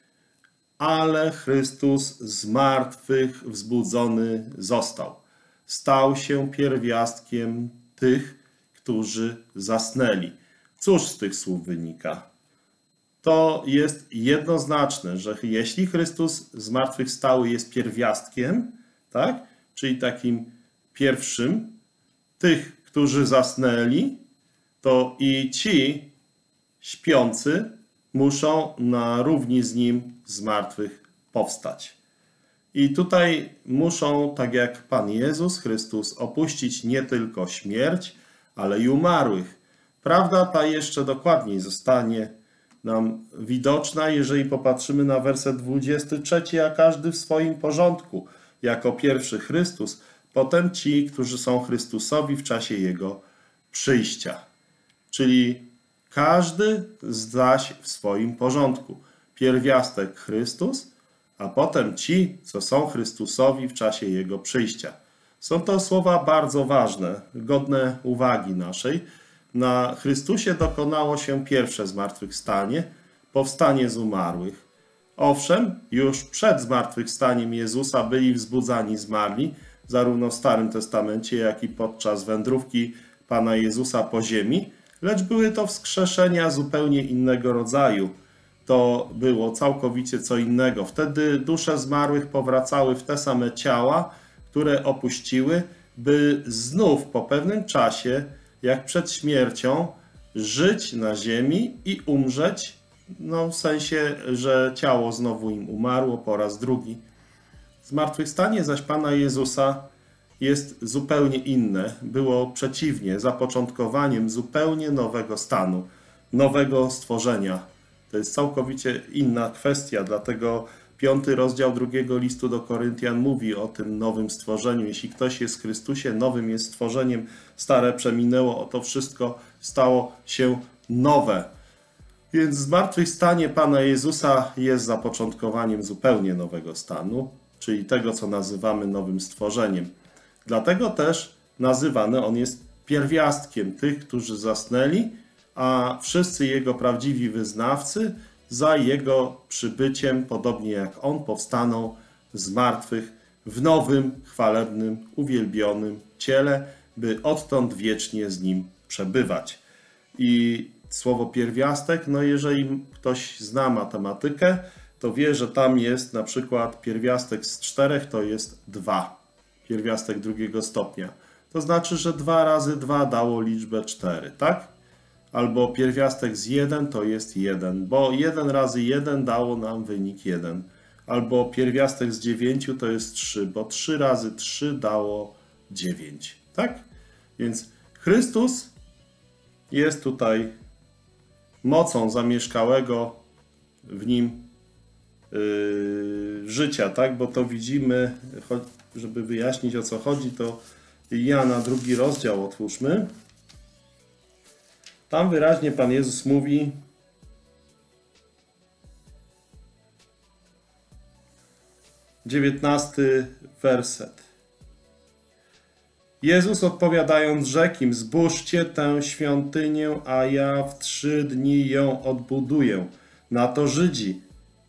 ale Chrystus z martwych wzbudzony został. Stał się pierwiastkiem tych, którzy zasnęli. Cóż z tych słów wynika? To jest jednoznaczne, że jeśli Chrystus zmartwychwstały jest pierwiastkiem, tak? Czyli takim pierwszym tych, którzy zasnęli, to i ci śpiący muszą na równi z nim z martwych powstać. I tutaj muszą, tak jak Pan Jezus Chrystus, opuścić nie tylko śmierć, ale i umarłych. Prawda ta jeszcze dokładniej zostanie nam widoczna, jeżeli popatrzymy na werset 23, a każdy w swoim porządku, jako pierwszy Chrystus, potem ci, którzy są Chrystusowi w czasie Jego przyjścia. Czyli każdy zaś w swoim porządku. Pierwiastek Chrystus, a potem ci, co są Chrystusowi w czasie Jego przyjścia. Są to słowa bardzo ważne, godne uwagi naszej. Na Chrystusie dokonało się pierwsze zmartwychwstanie, powstanie z umarłych. Owszem, już przed zmartwychwstaniem Jezusa byli wzbudzani zmarli, zarówno w Starym Testamencie, jak i podczas wędrówki Pana Jezusa po ziemi, lecz były to wskrzeszenia zupełnie innego rodzaju. To było całkowicie co innego. Wtedy dusze zmarłych powracały w te same ciała, które opuściły, by znów po pewnym czasie, jak przed śmiercią, żyć na ziemi i umrzeć, no w sensie, że ciało znowu im umarło po raz drugi. Zmartwychwstanie zaś Pana Jezusa jest zupełnie inne. Było przeciwnie, zapoczątkowaniem zupełnie nowego stanu, nowego stworzenia. To jest całkowicie inna kwestia, dlatego 5 rozdział 2 listu do Koryntian mówi o tym nowym stworzeniu. Jeśli ktoś jest w Chrystusie, nowym jest stworzeniem, stare przeminęło, oto wszystko stało się nowe. Więc zmartwychwstanie Pana Jezusa jest zapoczątkowaniem zupełnie nowego stanu, czyli tego, co nazywamy nowym stworzeniem. Dlatego też nazywany on jest pierwiastkiem tych, którzy zasnęli, a wszyscy jego prawdziwi wyznawcy za jego przybyciem, podobnie jak on, powstaną z martwych w nowym, chwalebnym, uwielbionym ciele, by odtąd wiecznie z nim przebywać. I słowo pierwiastek, no jeżeli ktoś zna matematykę, to wie, że tam jest na przykład pierwiastek z 4 to jest 2. Pierwiastek drugiego stopnia. To znaczy, że 2 razy 2 dało liczbę 4, tak? Albo pierwiastek z 1 to jest 1, bo 1 razy 1 dało nam wynik 1. Albo pierwiastek z 9 to jest 3, bo 3 razy 3 dało 9, tak? Więc Chrystus jest tutaj mocą zamieszkałego w nim życia, tak? Bo to widzimy, żeby wyjaśnić, o co chodzi, to Jana 2 rozdział otwórzmy. Tam wyraźnie Pan Jezus mówi: dziewiętnasty werset. Jezus odpowiadając rzekł im: zbóżcie tę świątynię, a ja w 3 dni ją odbuduję. Na to Żydzi: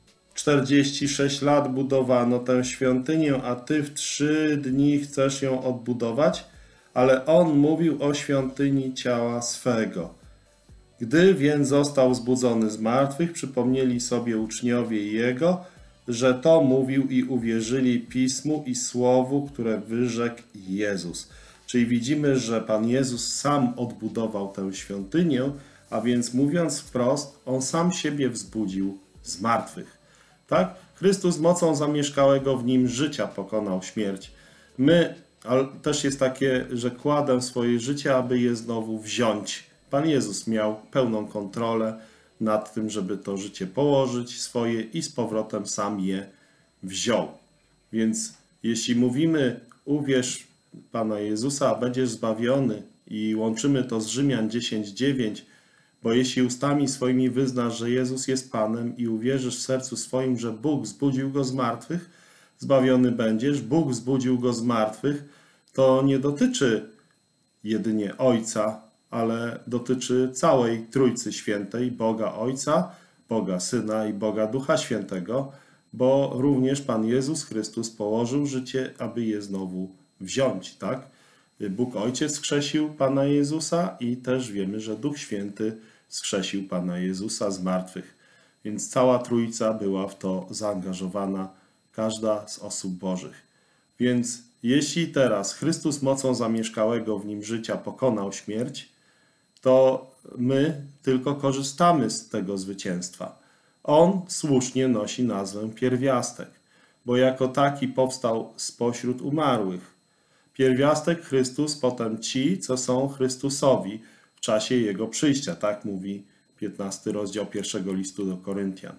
46 lat budowano tę świątynię, a ty w 3 dni chcesz ją odbudować? Ale on mówił o świątyni ciała swego. Gdy więc został zbudzony z martwych, przypomnieli sobie uczniowie jego, że to mówił i uwierzyli Pismu i Słowu, które wyrzekł Jezus. Czyli widzimy, że Pan Jezus sam odbudował tę świątynię, a więc mówiąc wprost, on sam siebie wzbudził z martwych. Tak? Chrystus mocą zamieszkałego w nim życia pokonał śmierć. My, ale też jest takie, że kładę swoje życie, aby je znowu wziąć. Pan Jezus miał pełną kontrolę nad tym, żeby to życie położyć swoje i z powrotem sam je wziął. Więc jeśli mówimy uwierz Pana Jezusa, a będziesz zbawiony i łączymy to z Rzymian 10:9, bo jeśli ustami swoimi wyznasz, że Jezus jest Panem i uwierzysz w sercu swoim, że Bóg zbudził Go z martwych, zbawiony będziesz. Bóg zbudził Go z martwych. To nie dotyczy jedynie Ojca, ale dotyczy całej Trójcy Świętej, Boga Ojca, Boga Syna i Boga Ducha Świętego, bo również Pan Jezus Chrystus położył życie, aby je znowu wziąć, tak? Bóg Ojciec skrzesił Pana Jezusa i też wiemy, że Duch Święty skrzesił Pana Jezusa z martwych. Więc cała Trójca była w to zaangażowana, każda z osób Bożych. Więc jeśli teraz Chrystus mocą zamieszkałego w nim życia pokonał śmierć, to my tylko korzystamy z tego zwycięstwa. On słusznie nosi nazwę pierwiastek, bo jako taki powstał spośród umarłych. Pierwiastek Chrystus, potem ci, co są Chrystusowi w czasie Jego przyjścia. Tak mówi 15 rozdział 1 listu do Koryntian.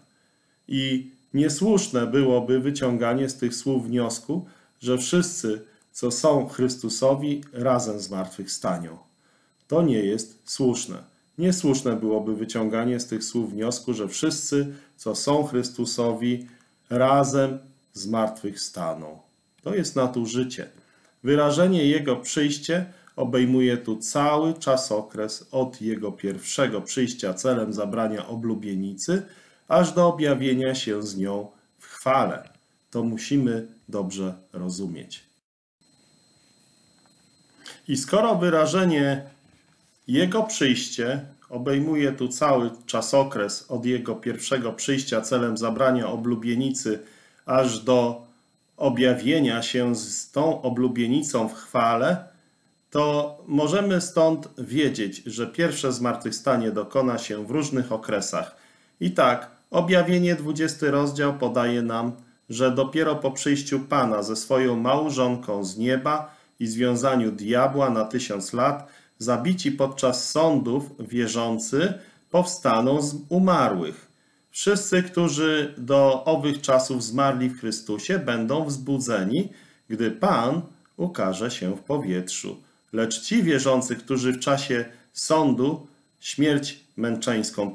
I niesłuszne byłoby wyciąganie z tych słów wniosku, że wszyscy, co są Chrystusowi, razem zmartwychwstaną. To nie jest słuszne. Niesłuszne byłoby wyciąganie z tych słów wniosku, że wszyscy, co są Chrystusowi, razem zmartwychwstaną. To jest nadużycie. Wyrażenie Jego przyjście obejmuje tu cały czasokres od Jego pierwszego przyjścia celem zabrania oblubienicy, aż do objawienia się z nią w chwale. To musimy dobrze rozumieć. I skoro wyrażenie Jego przyjście obejmuje tu cały czasokres od jego pierwszego przyjścia celem zabrania oblubienicy aż do objawienia się z tą oblubienicą w chwale, to możemy stąd wiedzieć, że pierwsze zmartwychwstanie dokona się w różnych okresach. I tak, objawienie 20 rozdział podaje nam, że dopiero po przyjściu Pana ze swoją małżonką z nieba i związaniu diabła na 1000 lat, zabici podczas sądów wierzący powstaną z umarłych. Wszyscy, którzy do owych czasów zmarli w Chrystusie, będą wzbudzeni, gdy Pan ukaże się w powietrzu. Lecz ci wierzący, którzy w czasie sądu śmierć męczeńską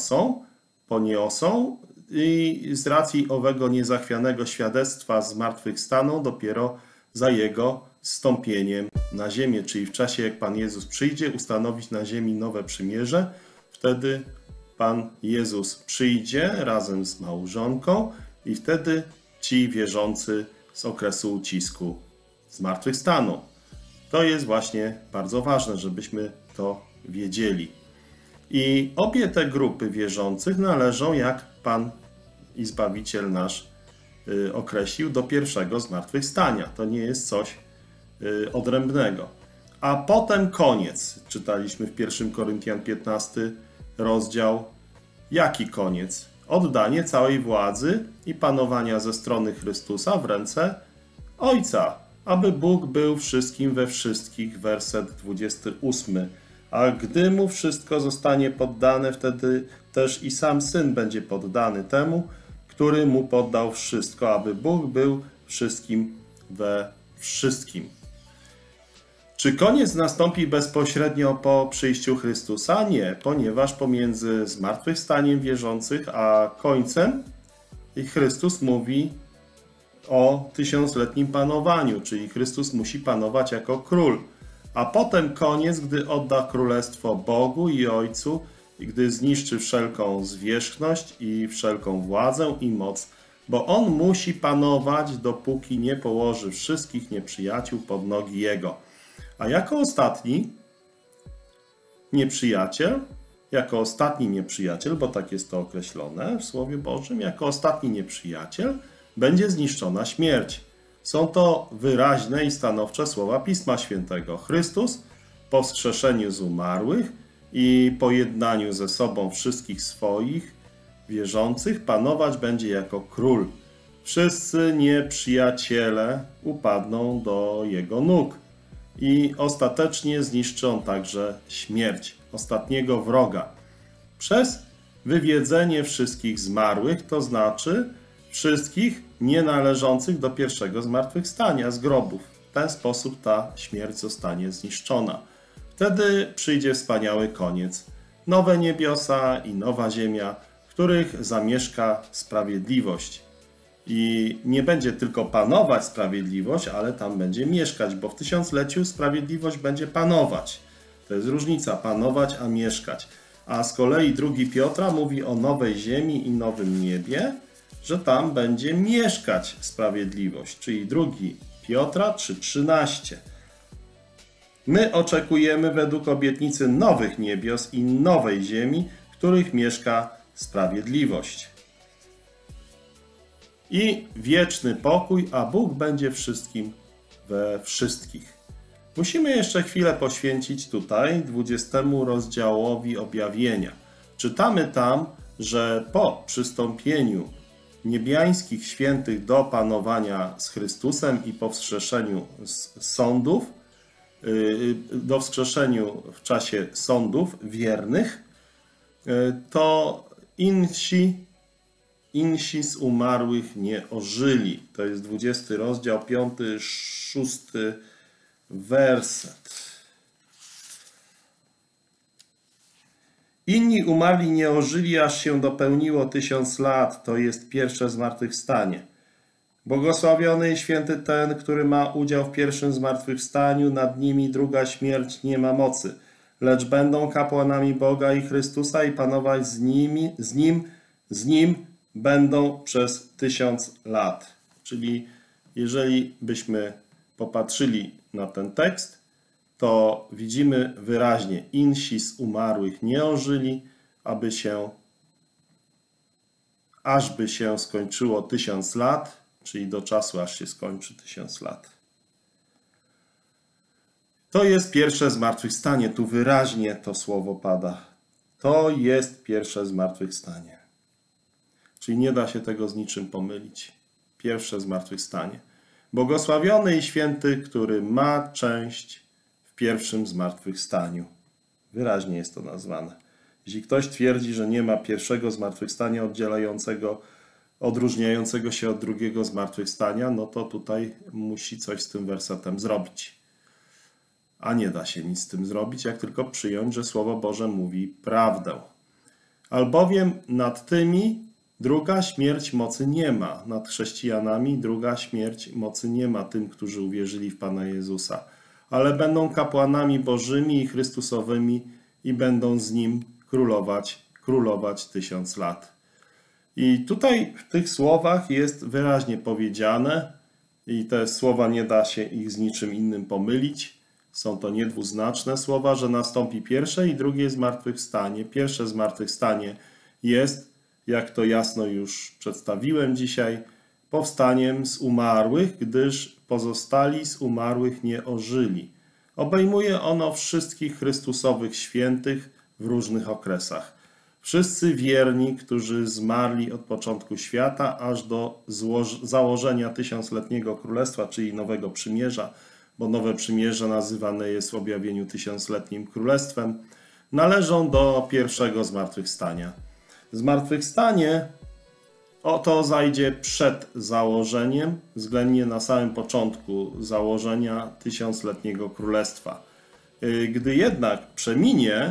poniosą i z racji owego niezachwianego świadectwa zmartwychwstaną dopiero za Jego zstąpieniem na ziemię, czyli w czasie jak Pan Jezus przyjdzie ustanowić na ziemi nowe przymierze, wtedy Pan Jezus przyjdzie razem z małżonką i wtedy ci wierzący z okresu ucisku zmartwychwstaną. To jest właśnie bardzo ważne, żebyśmy to wiedzieli. I obie te grupy wierzących należą, jak Pan i Zbawiciel nasz określił, do pierwszego zmartwychwstania. To nie jest coś odrębnego. A potem koniec. Czytaliśmy w 1 Koryntian 15 rozdział. Jaki koniec? Oddanie całej władzy i panowania ze strony Chrystusa w ręce Ojca, aby Bóg był wszystkim we wszystkich, werset 28. A gdy mu wszystko zostanie poddane, wtedy też i sam Syn będzie poddany temu, który mu poddał wszystko, aby Bóg był wszystkim we wszystkim. Czy koniec nastąpi bezpośrednio po przyjściu Chrystusa? Nie, ponieważ pomiędzy zmartwychwstaniem wierzących a końcem Chrystus mówi o 1000-letnim panowaniu, czyli Chrystus musi panować jako król. A potem koniec, gdy odda królestwo Bogu i Ojcu, i gdy zniszczy wszelką zwierzchność i wszelką władzę i moc, bo On musi panować, dopóki nie położy wszystkich nieprzyjaciół pod nogi Jego. A jako ostatni nieprzyjaciel, bo tak jest to określone w Słowie Bożym, jako ostatni nieprzyjaciel będzie zniszczona śmierć. Są to wyraźne i stanowcze słowa Pisma Świętego. Chrystus po wskrzeszeniu z umarłych i pojednaniu ze sobą wszystkich swoich wierzących panować będzie jako król. Wszyscy nieprzyjaciele upadną do Jego nóg i ostatecznie zniszczy On także śmierć, ostatniego wroga. Przez wywiedzenie wszystkich zmarłych, to znaczy wszystkich nienależących do pierwszego zmartwychwstania z grobów. W ten sposób ta śmierć zostanie zniszczona. Wtedy przyjdzie wspaniały koniec. Nowe niebiosa i nowa ziemia, w których zamieszka sprawiedliwość. I nie będzie tylko panować sprawiedliwość, ale tam będzie mieszkać, bo w 1000-leciu sprawiedliwość będzie panować. To jest różnica, panować a mieszkać. A z kolei 2 Piotra mówi o nowej ziemi i nowym niebie, że tam będzie mieszkać sprawiedliwość, czyli 2 Piotra 3,13. My oczekujemy według obietnicy nowych niebios i nowej ziemi, w których mieszka sprawiedliwość. I wieczny pokój, a Bóg będzie wszystkim we wszystkich. Musimy jeszcze chwilę poświęcić tutaj 20 rozdziałowi objawienia. Czytamy tam, że po przystąpieniu niebiańskich świętych do panowania z Chrystusem i po wskrzeszeniu z sądów, do wskrzeszeniu w czasie sądów wiernych, to insi z umarłych nie ożyli. To jest 20 rozdział, 5-6 werset. Inni umarli nie ożyli, aż się dopełniło 1000 lat. To jest pierwsze zmartwychwstanie. Błogosławiony i święty ten, który ma udział w pierwszym zmartwychwstaniu, nad nimi druga śmierć nie ma mocy, lecz będą kapłanami Boga i Chrystusa i panować z Nim będą przez 1000 lat. Czyli jeżeli byśmy popatrzyli na ten tekst, to widzimy wyraźnie, insi z umarłych nie ożyli, ażby się skończyło 1000 lat, czyli do czasu, aż się skończy 1000 lat. To jest pierwsze zmartwychwstanie. Tu wyraźnie to słowo pada. To jest pierwsze zmartwychwstanie. Czyli nie da się tego z niczym pomylić. Pierwsze zmartwychwstanie. Błogosławiony i święty, który ma część w pierwszym zmartwychwstaniu. Wyraźnie jest to nazwane. Jeśli ktoś twierdzi, że nie ma pierwszego zmartwychwstania odróżniającego się od drugiego zmartwychwstania, no to tutaj musi coś z tym wersetem zrobić. A nie da się nic z tym zrobić, jak tylko przyjąć, że Słowo Boże mówi prawdę. Albowiem nad tymi druga śmierć mocy nie ma. Nad chrześcijanami druga śmierć mocy nie ma, tym, którzy uwierzyli w Pana Jezusa. Ale będą kapłanami Bożymi i Chrystusowymi i będą z Nim królować 1000 lat. I tutaj w tych słowach jest wyraźnie powiedziane, i te słowa nie da się ich z niczym innym pomylić, są to niedwuznaczne słowa, że nastąpi pierwsze i drugie zmartwychwstanie. Pierwsze zmartwychwstanie jest, jak to jasno już przedstawiłem dzisiaj, powstaniem z umarłych, gdyż pozostali z umarłych nie ożyli. Obejmuje ono wszystkich Chrystusowych świętych w różnych okresach. Wszyscy wierni, którzy zmarli od początku świata aż do założenia 1000-letniego królestwa, czyli Nowego Przymierza, bo Nowe Przymierze nazywane jest w objawieniu 1000-letnim królestwem, należą do pierwszego zmartwychwstania. Zmartwychwstanie to zajdzie przed założeniem, względnie na samym początku założenia 1000-letniego królestwa. Gdy jednak przeminie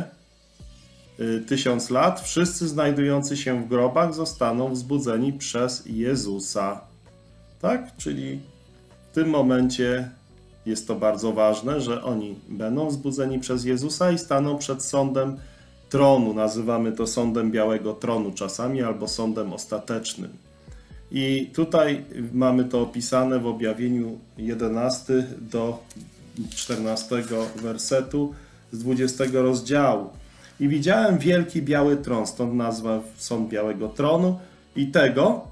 1000 lat, wszyscy znajdujący się w grobach zostaną wzbudzeni przez Jezusa. Tak? Czyli w tym momencie jest to bardzo ważne, że oni będą wzbudzeni przez Jezusa i staną przed sądem tronu. Nazywamy to sądem Białego Tronu czasami, albo sądem ostatecznym. I tutaj mamy to opisane w objawieniu 11 do 14 wersetu z 20 rozdziału. I widziałem wielki biały tron, stąd nazwa sąd Białego Tronu, i tego,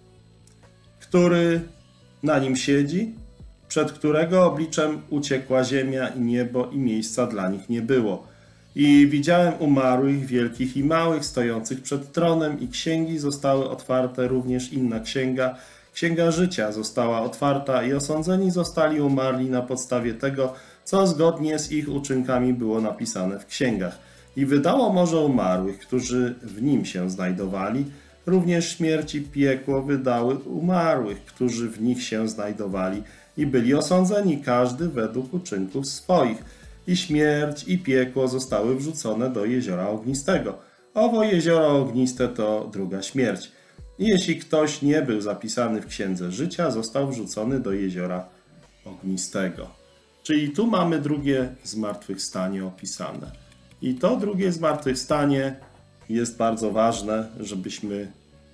który na nim siedzi, przed którego obliczem uciekła ziemia i niebo i miejsca dla nich nie było. I widziałem umarłych, wielkich i małych, stojących przed tronem, i księgi zostały otwarte, również inna księga, księga życia została otwarta, i osądzeni zostali umarli na podstawie tego, co zgodnie z ich uczynkami było napisane w księgach. I wydało morze umarłych, którzy w nim się znajdowali, również śmierć i piekło wydały umarłych, którzy w nich się znajdowali, i byli osądzeni każdy według uczynków swoich. I śmierć i piekło zostały wrzucone do jeziora ognistego. Owo jezioro ogniste to druga śmierć. I jeśli ktoś nie był zapisany w księdze życia, został wrzucony do jeziora ognistego. Czyli tu mamy drugie zmartwychwstanie opisane. I to drugie zmartwychwstanie jest bardzo ważne, żebyśmy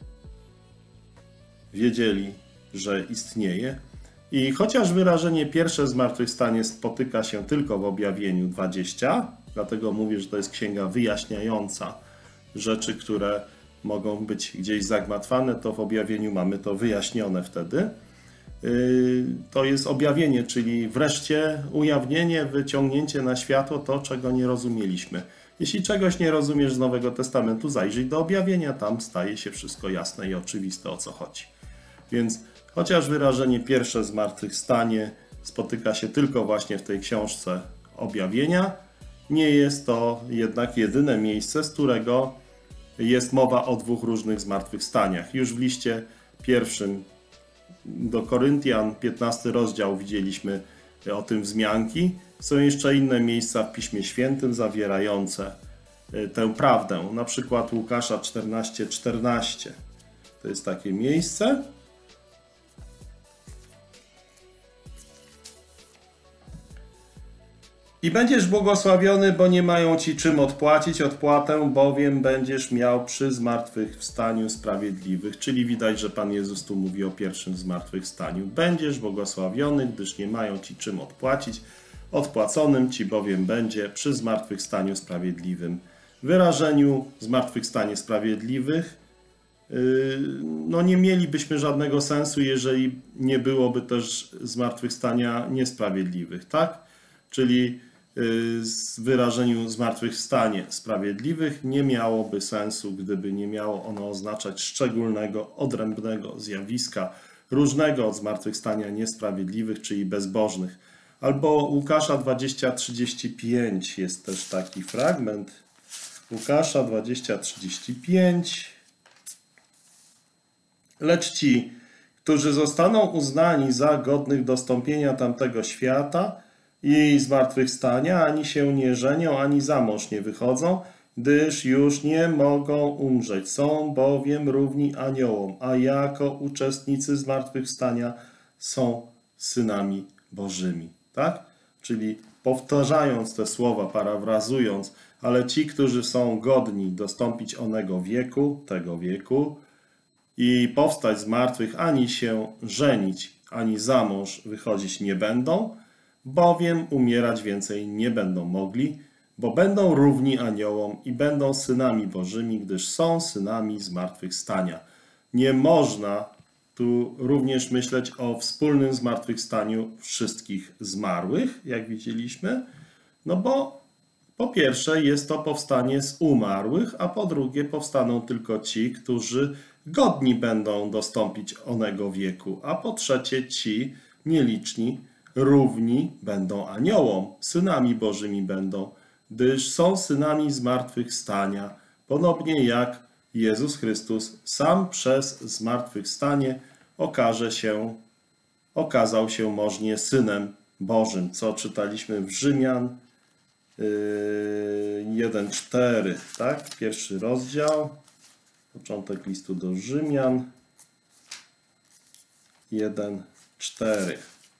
wiedzieli, że istnieje. I chociaż wyrażenie pierwsze zmartwychwstanie spotyka się tylko w objawieniu 20, dlatego mówię, że to jest księga wyjaśniająca rzeczy, które mogą być gdzieś zagmatwane, to w objawieniu mamy to wyjaśnione wtedy. To jest objawienie, czyli wreszcie ujawnienie, wyciągnięcie na światło to, czego nie rozumieliśmy. Jeśli czegoś nie rozumiesz z Nowego Testamentu, zajrzyj do objawienia, tam staje się wszystko jasne i oczywiste, o co chodzi. Więc chociaż wyrażenie pierwsze zmartwychwstanie spotyka się tylko właśnie w tej książce objawienia, nie jest to jednak jedyne miejsce, z którego jest mowa o dwóch różnych zmartwychwstaniach. Już w liście pierwszym do Koryntian, 15 rozdział, widzieliśmy o tym wzmianki. Są jeszcze inne miejsca w Piśmie Świętym zawierające tę prawdę. Na przykład Łukasza 14:14. To jest takie miejsce. I będziesz błogosławiony, bo nie mają ci czym odpłacić odpłatę, bowiem będziesz miał przy zmartwychwstaniu sprawiedliwych. Czyli widać, że Pan Jezus tu mówi o pierwszym zmartwychwstaniu. Będziesz błogosławiony, gdyż nie mają ci czym odpłacić. Odpłaconym ci bowiem będzie przy zmartwychwstaniu sprawiedliwym. W wyrażeniu zmartwychwstanie sprawiedliwych no nie mielibyśmy żadnego sensu, jeżeli nie byłoby też zmartwychwstania niesprawiedliwych, tak? Czyli w wyrażeniu zmartwychwstanie sprawiedliwych nie miałoby sensu, gdyby nie miało ono oznaczać szczególnego, odrębnego zjawiska, różnego od zmartwychwstania niesprawiedliwych, czyli bezbożnych. Albo Łukasza 20:35 jest też taki fragment. Łukasza 20:35. Lecz ci, którzy zostaną uznani za godnych dostąpienia tamtego świata i zmartwychwstania, ani się nie żenią, ani za mąż nie wychodzą, gdyż już nie mogą umrzeć. Są bowiem równi aniołom, a jako uczestnicy zmartwychwstania są synami Bożymi. Tak? Czyli powtarzając te słowa, parafrazując, ale ci, którzy są godni dostąpić onego wieku, tego wieku, i powstać z martwych, ani się żenić, ani za mąż wychodzić nie będą, bowiem umierać więcej nie będą mogli, bo będą równi aniołom i będą synami Bożymi, gdyż są synami zmartwychwstania. Nie można tu również myśleć o wspólnym zmartwychwstaniu wszystkich zmarłych, jak widzieliśmy, no bo po pierwsze jest to powstanie z umarłych, a po drugie powstaną tylko ci, którzy godni będą dostąpić onego wieku, a po trzecie ci nieliczni, równi będą aniołom, synami Bożymi będą, gdyż są synami zmartwychwstania, podobnie jak Jezus Chrystus sam przez zmartwychwstanie okazał się możnie Synem Bożym, co czytaliśmy w Rzymian 1:4, tak? Pierwszy rozdział, początek listu do Rzymian 1:4,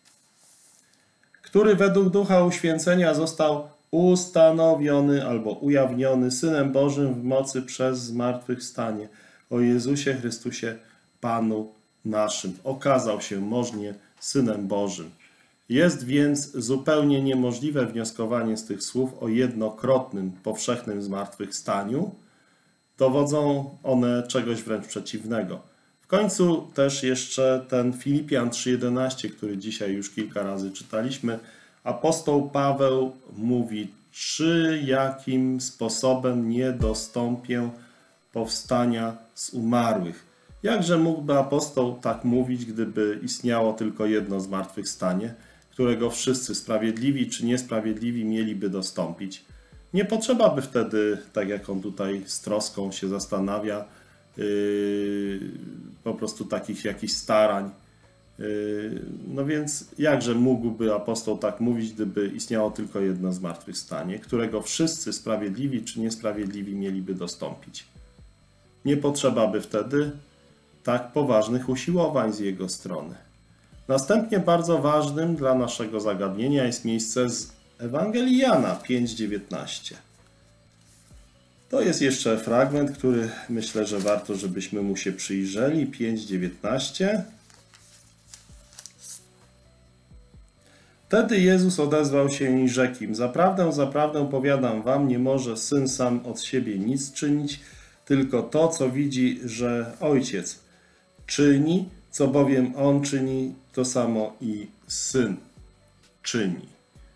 który według Ducha Uświęcenia został ustanowiony albo ujawniony Synem Bożym w mocy przez zmartwychwstanie o Jezusie Chrystusie Panu naszym. Okazał się możnie Synem Bożym. Jest więc zupełnie niemożliwe wnioskowanie z tych słów o jednokrotnym, powszechnym zmartwychwstaniu. Dowodzą one czegoś wręcz przeciwnego. W końcu też jeszcze ten Filipian 3:11, który dzisiaj już kilka razy czytaliśmy, apostoł Paweł mówi, czy jakim sposobem nie dostąpię powstania z umarłych. Jakże mógłby apostoł tak mówić, gdyby istniało tylko jedno zmartwychwstanie, którego wszyscy sprawiedliwi czy niesprawiedliwi mieliby dostąpić? Nie potrzeba by wtedy, tak jak on tutaj z troską się zastanawia, po prostu takich jakichś starań. No więc jakże mógłby apostoł tak mówić, gdyby istniało tylko jedno zmartwychwstanie, którego wszyscy sprawiedliwi czy niesprawiedliwi mieliby dostąpić? Nie potrzeba by wtedy tak poważnych usiłowań z jego strony. Następnie bardzo ważnym dla naszego zagadnienia jest miejsce z Ewangelii Jana 5:19. To jest jeszcze fragment, który myślę, że warto, żebyśmy mu się przyjrzeli. 5:19. Wtedy Jezus odezwał się i rzekł im: zaprawdę, zaprawdę powiadam wam, nie może Syn sam od siebie nic czynić, tylko to, co widzi, że Ojciec czyni, co bowiem On czyni, to samo i Syn czyni.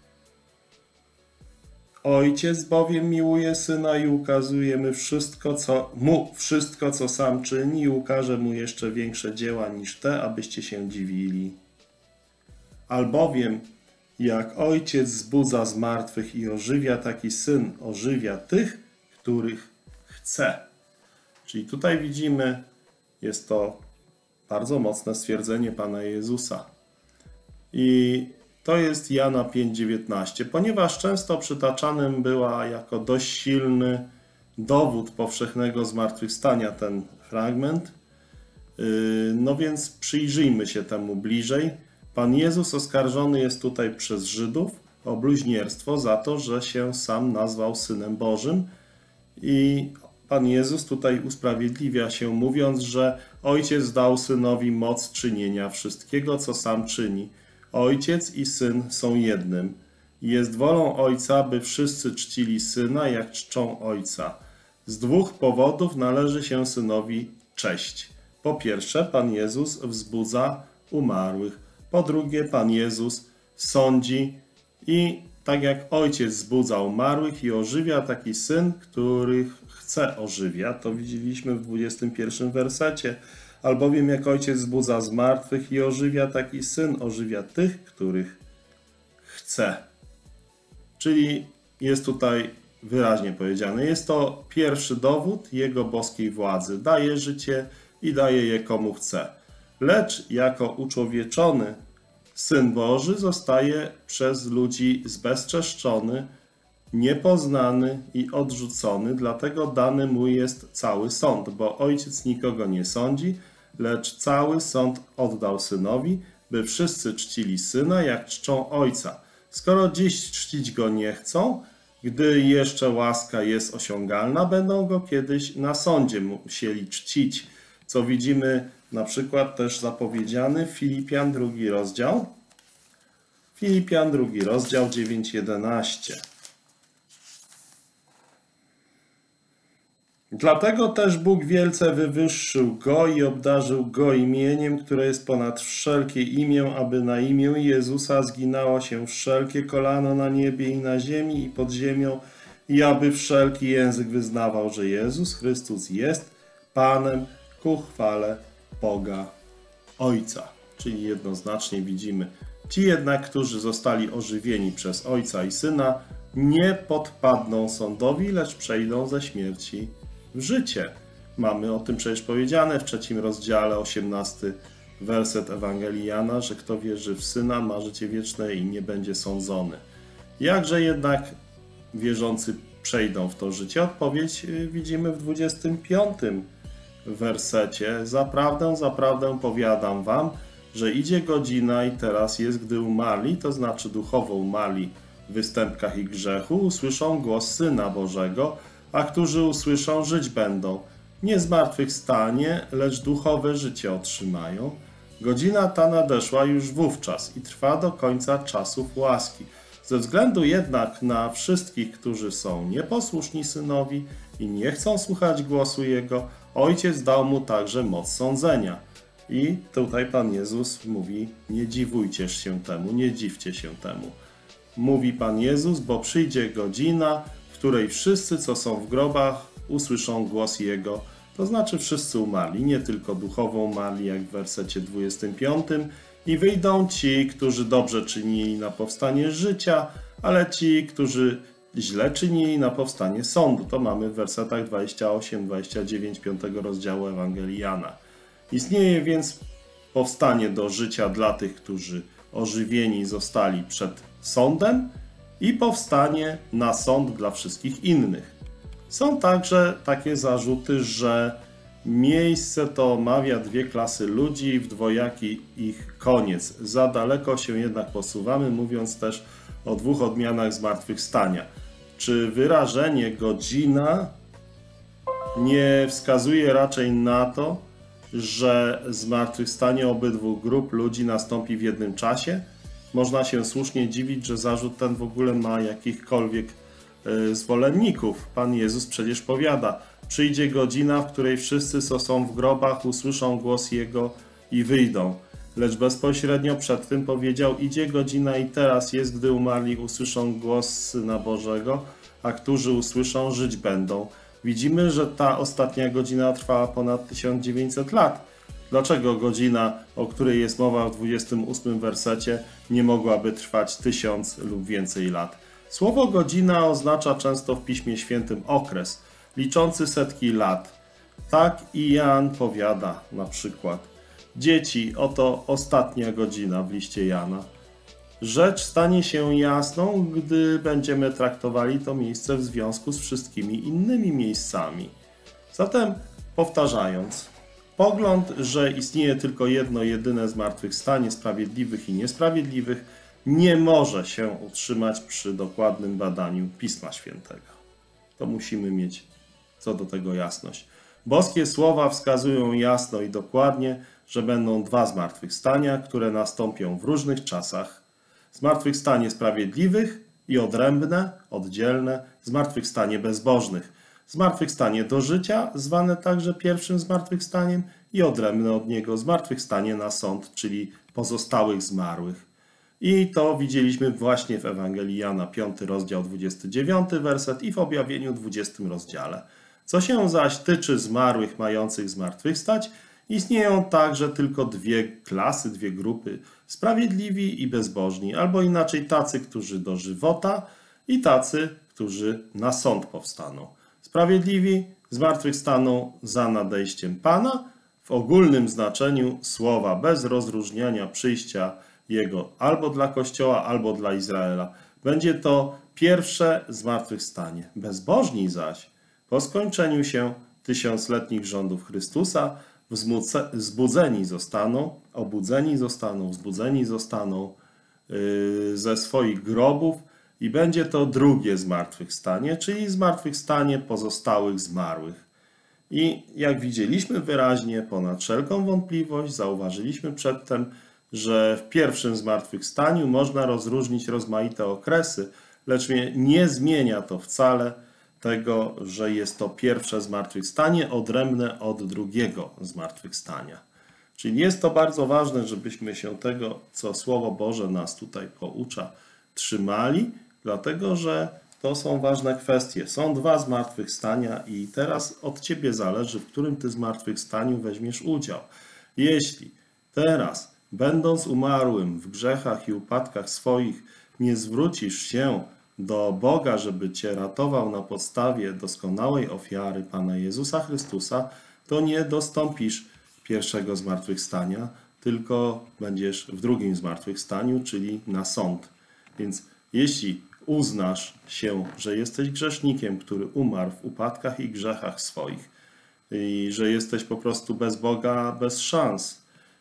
Ojciec bowiem miłuje Syna i ukazuje mu wszystko, co sam czyni, i ukaże mu jeszcze większe dzieła niż te, abyście się dziwili. Albowiem jak Ojciec zbudza z martwych i ożywia, taki Syn ożywia tych, których chce. Czyli tutaj widzimy, jest to bardzo mocne stwierdzenie Pana Jezusa. I to jest Jana 5:19, ponieważ często przytaczanym była jako dość silny dowód powszechnego zmartwychwstania ten fragment. No więc przyjrzyjmy się temu bliżej. Pan Jezus oskarżony jest tutaj przez Żydów o bluźnierstwo za to, że się sam nazwał Synem Bożym. I Pan Jezus tutaj usprawiedliwia się, mówiąc, że Ojciec dał Synowi moc czynienia wszystkiego, co sam czyni. Ojciec i Syn są jednym. Jest wolą Ojca, by wszyscy czcili Syna, jak czczą Ojca. Z dwóch powodów należy się Synowi cześć. Po pierwsze, Pan Jezus wzbudza umarłych. Po drugie, Pan Jezus sądzi i tak jak Ojciec wzbudza umarłych i ożywia, taki Syn, których chce ożywia. To widzieliśmy w 21 wersecie. Albowiem jak Ojciec wzbudza zmartwych i ożywia, taki Syn ożywia tych, których chce. Czyli jest tutaj wyraźnie powiedziane, jest to pierwszy dowód Jego boskiej władzy. Daje życie i daje je komu chce. Lecz jako uczłowieczony Syn Boży zostaje przez ludzi zbezczeszczony, niepoznany i odrzucony, dlatego dany mu jest cały sąd, bo Ojciec nikogo nie sądzi, lecz cały sąd oddał Synowi, by wszyscy czcili Syna, jak czczą Ojca. Skoro dziś czcić Go nie chcą, gdy jeszcze łaska jest osiągalna, będą Go kiedyś na sądzie musieli czcić, co widzimy na przykład też zapowiedziany w Filipian 2 rozdział. Filipian 2 rozdział 9-11. Dlatego też Bóg wielce wywyższył Go i obdarzył Go imieniem, które jest ponad wszelkie imię, aby na imię Jezusa zginało się wszelkie kolano na niebie i na ziemi i pod ziemią i aby wszelki język wyznawał, że Jezus Chrystus jest Panem ku chwale Boga Ojca. Czyli jednoznacznie widzimy, ci jednak, którzy zostali ożywieni przez Ojca i Syna, nie podpadną sądowi, lecz przejdą ze śmierci w życie. Mamy o tym przecież powiedziane w 3 rozdziale, 18 werset Ewangelii Jana, że kto wierzy w Syna, ma życie wieczne i nie będzie sądzony. Jakże jednak wierzący przejdą w to życie? Odpowiedź widzimy w 25 wersecie. Zaprawdę, zaprawdę powiadam wam, że idzie godzina i teraz jest, gdy umarli, to znaczy duchowo umarli w występkach i grzechu, usłyszą głos Syna Bożego, a którzy usłyszą, żyć będą. Nie zmartwychwstanie, lecz duchowe życie otrzymają. Godzina ta nadeszła już wówczas i trwa do końca czasów łaski. Ze względu jednak na wszystkich, którzy są nieposłuszni Synowi i nie chcą słuchać głosu Jego, Ojciec dał mu także moc sądzenia. I tutaj Pan Jezus mówi, nie dziwujcie się temu, nie dziwcie się temu. Mówi Pan Jezus, bo przyjdzie godzina, w której wszyscy, co są w grobach, usłyszą głos Jego. To znaczy wszyscy umarli, nie tylko duchowo umarli, jak w wersecie 25. I wyjdą ci, którzy dobrze czynili na powstanie życia, ale ci, którzy źle czynili na powstanie sądu. To mamy w wersetach 28-29 5 rozdziału Ewangelii Jana. Istnieje więc powstanie do życia dla tych, którzy ożywieni zostali przed sądem i powstanie na sąd dla wszystkich innych. Są także takie zarzuty, że miejsce to omawia dwie klasy ludzi i w dwojaki ich koniec. Za daleko się jednak posuwamy, mówiąc też o dwóch odmianach zmartwychwstania. Czy wyrażenie godzina nie wskazuje raczej na to, że zmartwychwstanie obydwu grup ludzi nastąpi w jednym czasie? Można się słusznie dziwić, że zarzut ten w ogóle ma jakichkolwiek zwolenników. Pan Jezus przecież powiada, przyjdzie godzina, w której wszyscy, co są w grobach, usłyszą głos Jego i wyjdą. Lecz bezpośrednio przed tym powiedział, idzie godzina i teraz jest, gdy umarli usłyszą głos Syna Bożego, a którzy usłyszą, żyć będą. Widzimy, że ta ostatnia godzina trwała ponad 1900 lat. Dlaczego godzina, o której jest mowa w 28 wersecie, nie mogłaby trwać 1000 lub więcej lat? Słowo godzina oznacza często w Piśmie Świętym okres, liczący setki lat. Tak i Jan powiada na przykład. Dzieci, oto ostatnia godzina w liście Jana. Rzecz stanie się jasną, gdy będziemy traktowali to miejsce w związku z wszystkimi innymi miejscami. Zatem, powtarzając, pogląd, że istnieje tylko jedno jedyne zmartwychwstanie sprawiedliwych i niesprawiedliwych, nie może się utrzymać przy dokładnym badaniu Pisma Świętego. To musimy mieć co do tego jasność. Boskie słowa wskazują jasno i dokładnie, że będą dwa zmartwychwstania, które nastąpią w różnych czasach. Zmartwychwstanie sprawiedliwych i odrębne, oddzielne zmartwychwstanie bezbożnych. Zmartwychwstanie do życia, zwane także pierwszym zmartwychwstaniem, i odrębne od niego zmartwychwstanie na sąd, czyli pozostałych zmarłych. I to widzieliśmy właśnie w Ewangelii Jana, 5 rozdział, 29 werset i w Objawieniu 20 rozdziale. Co się zaś tyczy zmarłych mających zmartwychwstać, istnieją także tylko dwie klasy, dwie grupy: sprawiedliwi i bezbożni, albo inaczej tacy, którzy do żywota, i tacy, którzy na sąd powstaną. Sprawiedliwi zmartwychwstaną za nadejściem Pana, w ogólnym znaczeniu słowa, bez rozróżniania przyjścia Jego albo dla Kościoła, albo dla Izraela. Będzie to pierwsze zmartwychwstanie. Bezbożni zaś po skończeniu się tysiącletnich rządów Chrystusa zbudzeni zostaną, obudzeni zostaną, zbudzeni zostaną ze swoich grobów i będzie to drugie zmartwychwstanie, czyli zmartwychwstanie pozostałych zmarłych. I jak widzieliśmy wyraźnie, ponad wszelką wątpliwość, zauważyliśmy przedtem, że w pierwszym zmartwychwstaniu można rozróżnić rozmaite okresy, lecz nie zmienia to wcale tego, że jest to pierwsze zmartwychwstanie odrębne od drugiego zmartwychwstania. Czyli jest to bardzo ważne, żebyśmy się tego, co Słowo Boże nas tutaj poucza, trzymali, dlatego że to są ważne kwestie. Są dwa zmartwychwstania i teraz od Ciebie zależy, w którym Ty zmartwychwstaniu weźmiesz udział. Jeśli teraz, będąc umarłym w grzechach i upadkach swoich, nie zwrócisz się do Boga, żeby Cię ratował na podstawie doskonałej ofiary Pana Jezusa Chrystusa, to nie dostąpisz pierwszego zmartwychwstania, tylko będziesz w drugim zmartwychwstaniu, czyli na sąd. Więc jeśli uznasz się, że jesteś grzesznikiem, który umarł w upadkach i grzechach swoich i że jesteś po prostu bez Boga, bez szans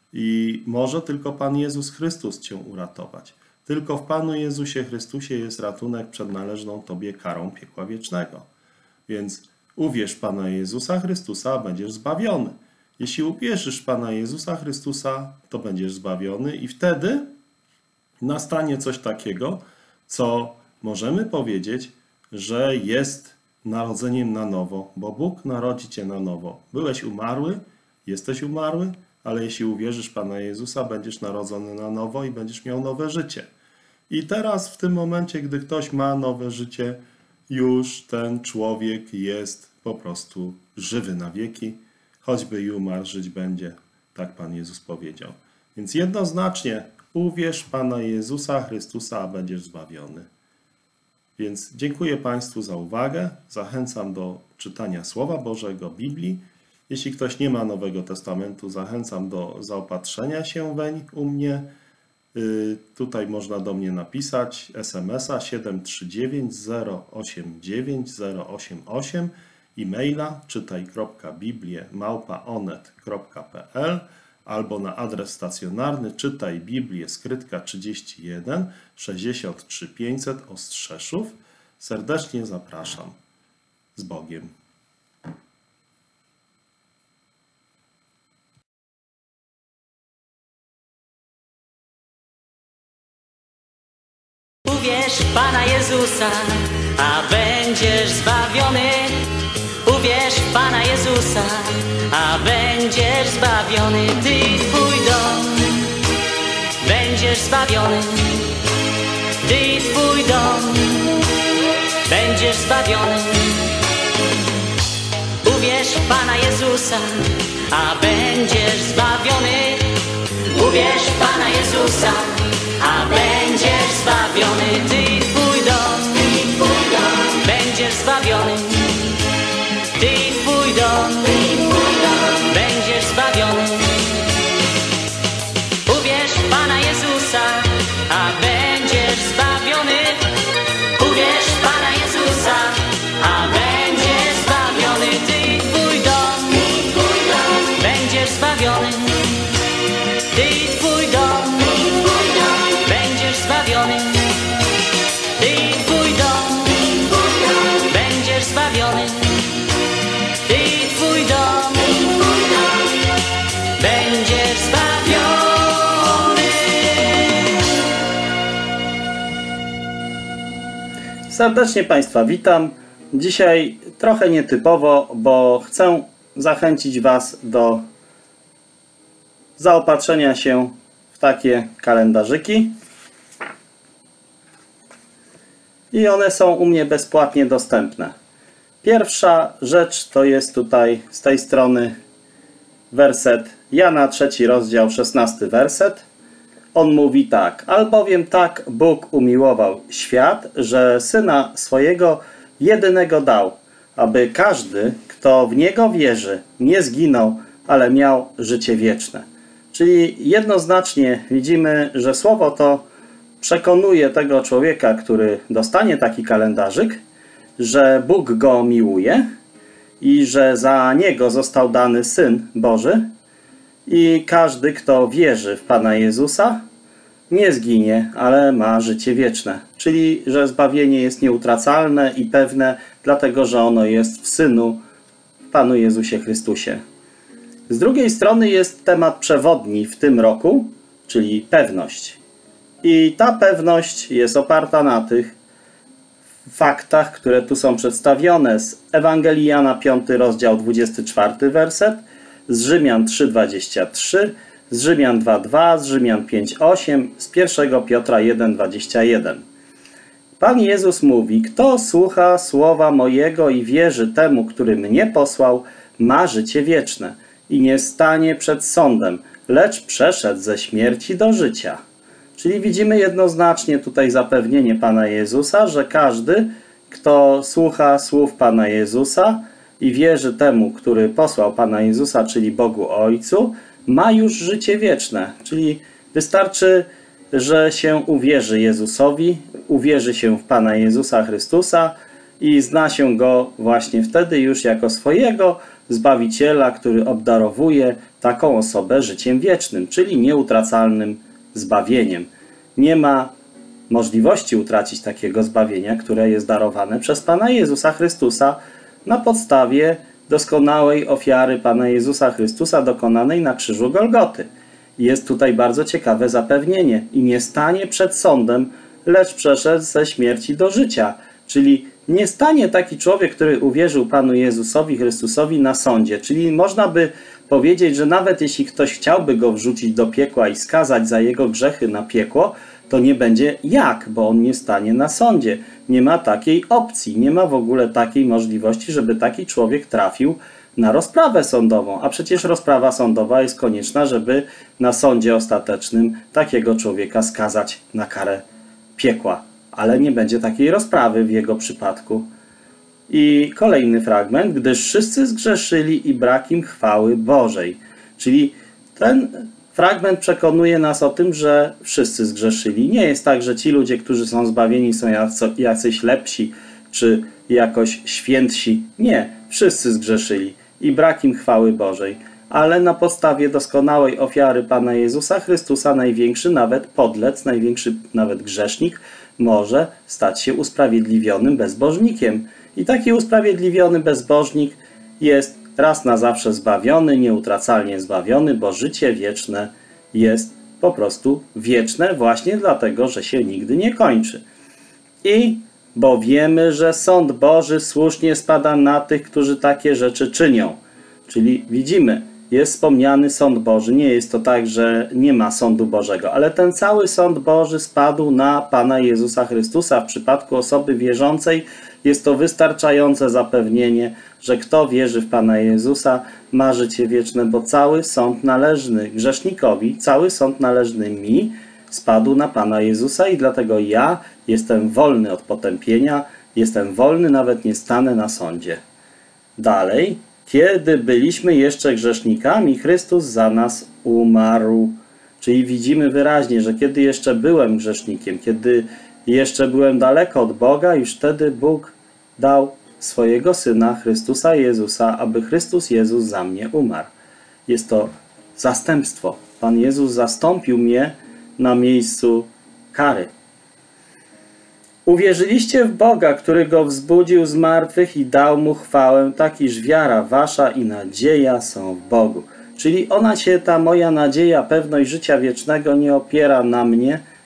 i może tylko Pan Jezus Chrystus Cię uratować. Tylko w Panu Jezusie Chrystusie jest ratunek przed należną Tobie karą piekła wiecznego. Więc uwierz Pana Jezusa Chrystusa, a będziesz zbawiony. Jeśli uwierzysz Pana Jezusa Chrystusa, to będziesz zbawiony i wtedy nastanie coś takiego, co możemy powiedzieć, że jest narodzeniem na nowo, bo Bóg narodzi Cię na nowo. Byłeś umarły, jesteś umarły, ale jeśli uwierzysz Pana Jezusa, będziesz narodzony na nowo i będziesz miał nowe życie. I teraz w tym momencie, gdy ktoś ma nowe życie, już ten człowiek jest po prostu żywy na wieki, choćby i umarł, żyć będzie. Tak Pan Jezus powiedział. Więc jednoznacznie uwierz Pana Jezusa Chrystusa, a będziesz zbawiony. Więc dziękuję Państwu za uwagę. Zachęcam do czytania Słowa Bożego, Biblii. Jeśli ktoś nie ma Nowego Testamentu, zachęcam do zaopatrzenia się weń u mnie. Tutaj można do mnie napisać SMS-a 739 089 088, e-maila czytaj.biblię@onet.pl albo na adres stacjonarny Czytaj Biblię, skrytka 31 63 500 Ostrzeszów. Serdecznie zapraszam. Z Bogiem. Uwierz w Pana Jezusa, a będziesz zbawiony. Uwierz w Pana Jezusa, a będziesz zbawiony. Ty i twój dom będziesz zbawiony. Ty i twój dom będziesz zbawiony. Uwierz w Pana Jezusa, a będziesz zbawiony. Uwierz w Pana Jezusa, a będziesz zbawiony. Ty i twój dom będziesz zbawiony. Ty i twój dom będziesz zbawiony. Uwierz w Pana Jezusa, a będziesz zbawiony. Uwierz w Pana Jezusa, a będziesz zbawiony. Ty i twój dom będziesz zbawiony. Ty i twój dom będziesz zbawiony. Ty i twój dom będziesz zbawiony. Ty i twój dom będziesz zbawiony. Serdecznie Państwa witam. Dzisiaj trochę nietypowo, bo chcę zachęcić Was do zaopatrzenia się w takie kalendarzyki. I one są u mnie bezpłatnie dostępne. Pierwsza rzecz to jest tutaj z tej strony werset Jana 3 rozdział 16 werset. On mówi tak: albowiem tak Bóg umiłował świat, że Syna swojego jedynego dał, aby każdy, kto w Niego wierzy, nie zginął, ale miał życie wieczne. Czyli jednoznacznie widzimy, że słowo to przekonuje tego człowieka, który dostanie taki kalendarzyk, że Bóg go miłuje i że za niego został dany Syn Boży i każdy, kto wierzy w Pana Jezusa, nie zginie, ale ma życie wieczne. Czyli, że zbawienie jest nieutracalne i pewne, dlatego że ono jest w Synu, w Panu Jezusie Chrystusie. Z drugiej strony jest temat przewodni w tym roku, czyli pewność. I ta pewność jest oparta na tych faktach, które tu są przedstawione z Ewangelii Jana 5 rozdział 24 werset, z Rzymian 3:23, z Rzymian 2:2, z Rzymian 5:8, z 1 Piotra 1:21. Pan Jezus mówi: kto słucha słowa mojego i wierzy temu, który mnie posłał, ma życie wieczne i nie stanie przed sądem, lecz przeszedł ze śmierci do życia. Czyli widzimy jednoznacznie tutaj zapewnienie Pana Jezusa, że każdy, kto słucha słów Pana Jezusa i wierzy temu, który posłał Pana Jezusa, czyli Bogu Ojcu, ma już życie wieczne. Czyli wystarczy, że się uwierzy Jezusowi, uwierzy się w Pana Jezusa Chrystusa i zna się Go właśnie wtedy już jako swojego Zbawiciela, który obdarowuje taką osobę życiem wiecznym, czyli nieutracalnym zbawieniem. Nie ma możliwości utracić takiego zbawienia, które jest darowane przez Pana Jezusa Chrystusa na podstawie doskonałej ofiary Pana Jezusa Chrystusa dokonanej na krzyżu Golgoty. Jest tutaj bardzo ciekawe zapewnienie: i nie stanie przed sądem, lecz przeszedł ze śmierci do życia. Czyli nie stanie taki człowiek, który uwierzył Panu Jezusowi Chrystusowi na sądzie. Czyli można by powiedzieć, że nawet jeśli ktoś chciałby go wrzucić do piekła i skazać za jego grzechy na piekło, to nie będzie jak, bo on nie stanie na sądzie. Nie ma takiej opcji, nie ma w ogóle takiej możliwości, żeby taki człowiek trafił na rozprawę sądową. A przecież rozprawa sądowa jest konieczna, żeby na sądzie ostatecznym takiego człowieka skazać na karę piekła. Ale nie będzie takiej rozprawy w jego przypadku. I kolejny fragment: gdyż wszyscy zgrzeszyli i brak im chwały Bożej. Czyli ten fragment przekonuje nas o tym, że wszyscy zgrzeszyli. Nie jest tak, że ci ludzie, którzy są zbawieni, są jacyś lepsi czy jakoś świętsi. Nie, wszyscy zgrzeszyli i brak im chwały Bożej. Ale na podstawie doskonałej ofiary Pana Jezusa Chrystusa największy nawet podlec, największy nawet grzesznik może stać się usprawiedliwionym bezbożnikiem. I taki usprawiedliwiony bezbożnik jest raz na zawsze zbawiony, nieutracalnie zbawiony, bo życie wieczne jest po prostu wieczne właśnie dlatego, że się nigdy nie kończy. I bo wiemy, że sąd Boży słusznie spada na tych, którzy takie rzeczy czynią. Czyli widzimy, jest wspomniany sąd Boży. Nie jest to tak, że nie ma sądu Bożego, ale ten cały sąd Boży spadł na Pana Jezusa Chrystusa. W przypadku osoby wierzącej jest to wystarczające zapewnienie, że kto wierzy w Pana Jezusa, ma życie wieczne, bo cały sąd należny grzesznikowi, cały sąd należny mi spadł na Pana Jezusa i dlatego ja jestem wolny od potępienia, jestem wolny, nawet nie stanę na sądzie. Dalej: kiedy byliśmy jeszcze grzesznikami, Chrystus za nas umarł. Czyli widzimy wyraźnie, że kiedy jeszcze byłem grzesznikiem, kiedy jeszcze byłem daleko od Boga, już wtedy Bóg dał swojego Syna, Chrystusa Jezusa, aby Chrystus Jezus za mnie umarł. Jest to zastępstwo. Pan Jezus zastąpił mnie na miejscu kary. Uwierzyliście w Boga, który Go wzbudził z martwych i dał Mu chwałę, tak iż wiara wasza i nadzieja są w Bogu. Czyli ona się, ta moja nadzieja, pewność życia wiecznego nie opiera na mnie,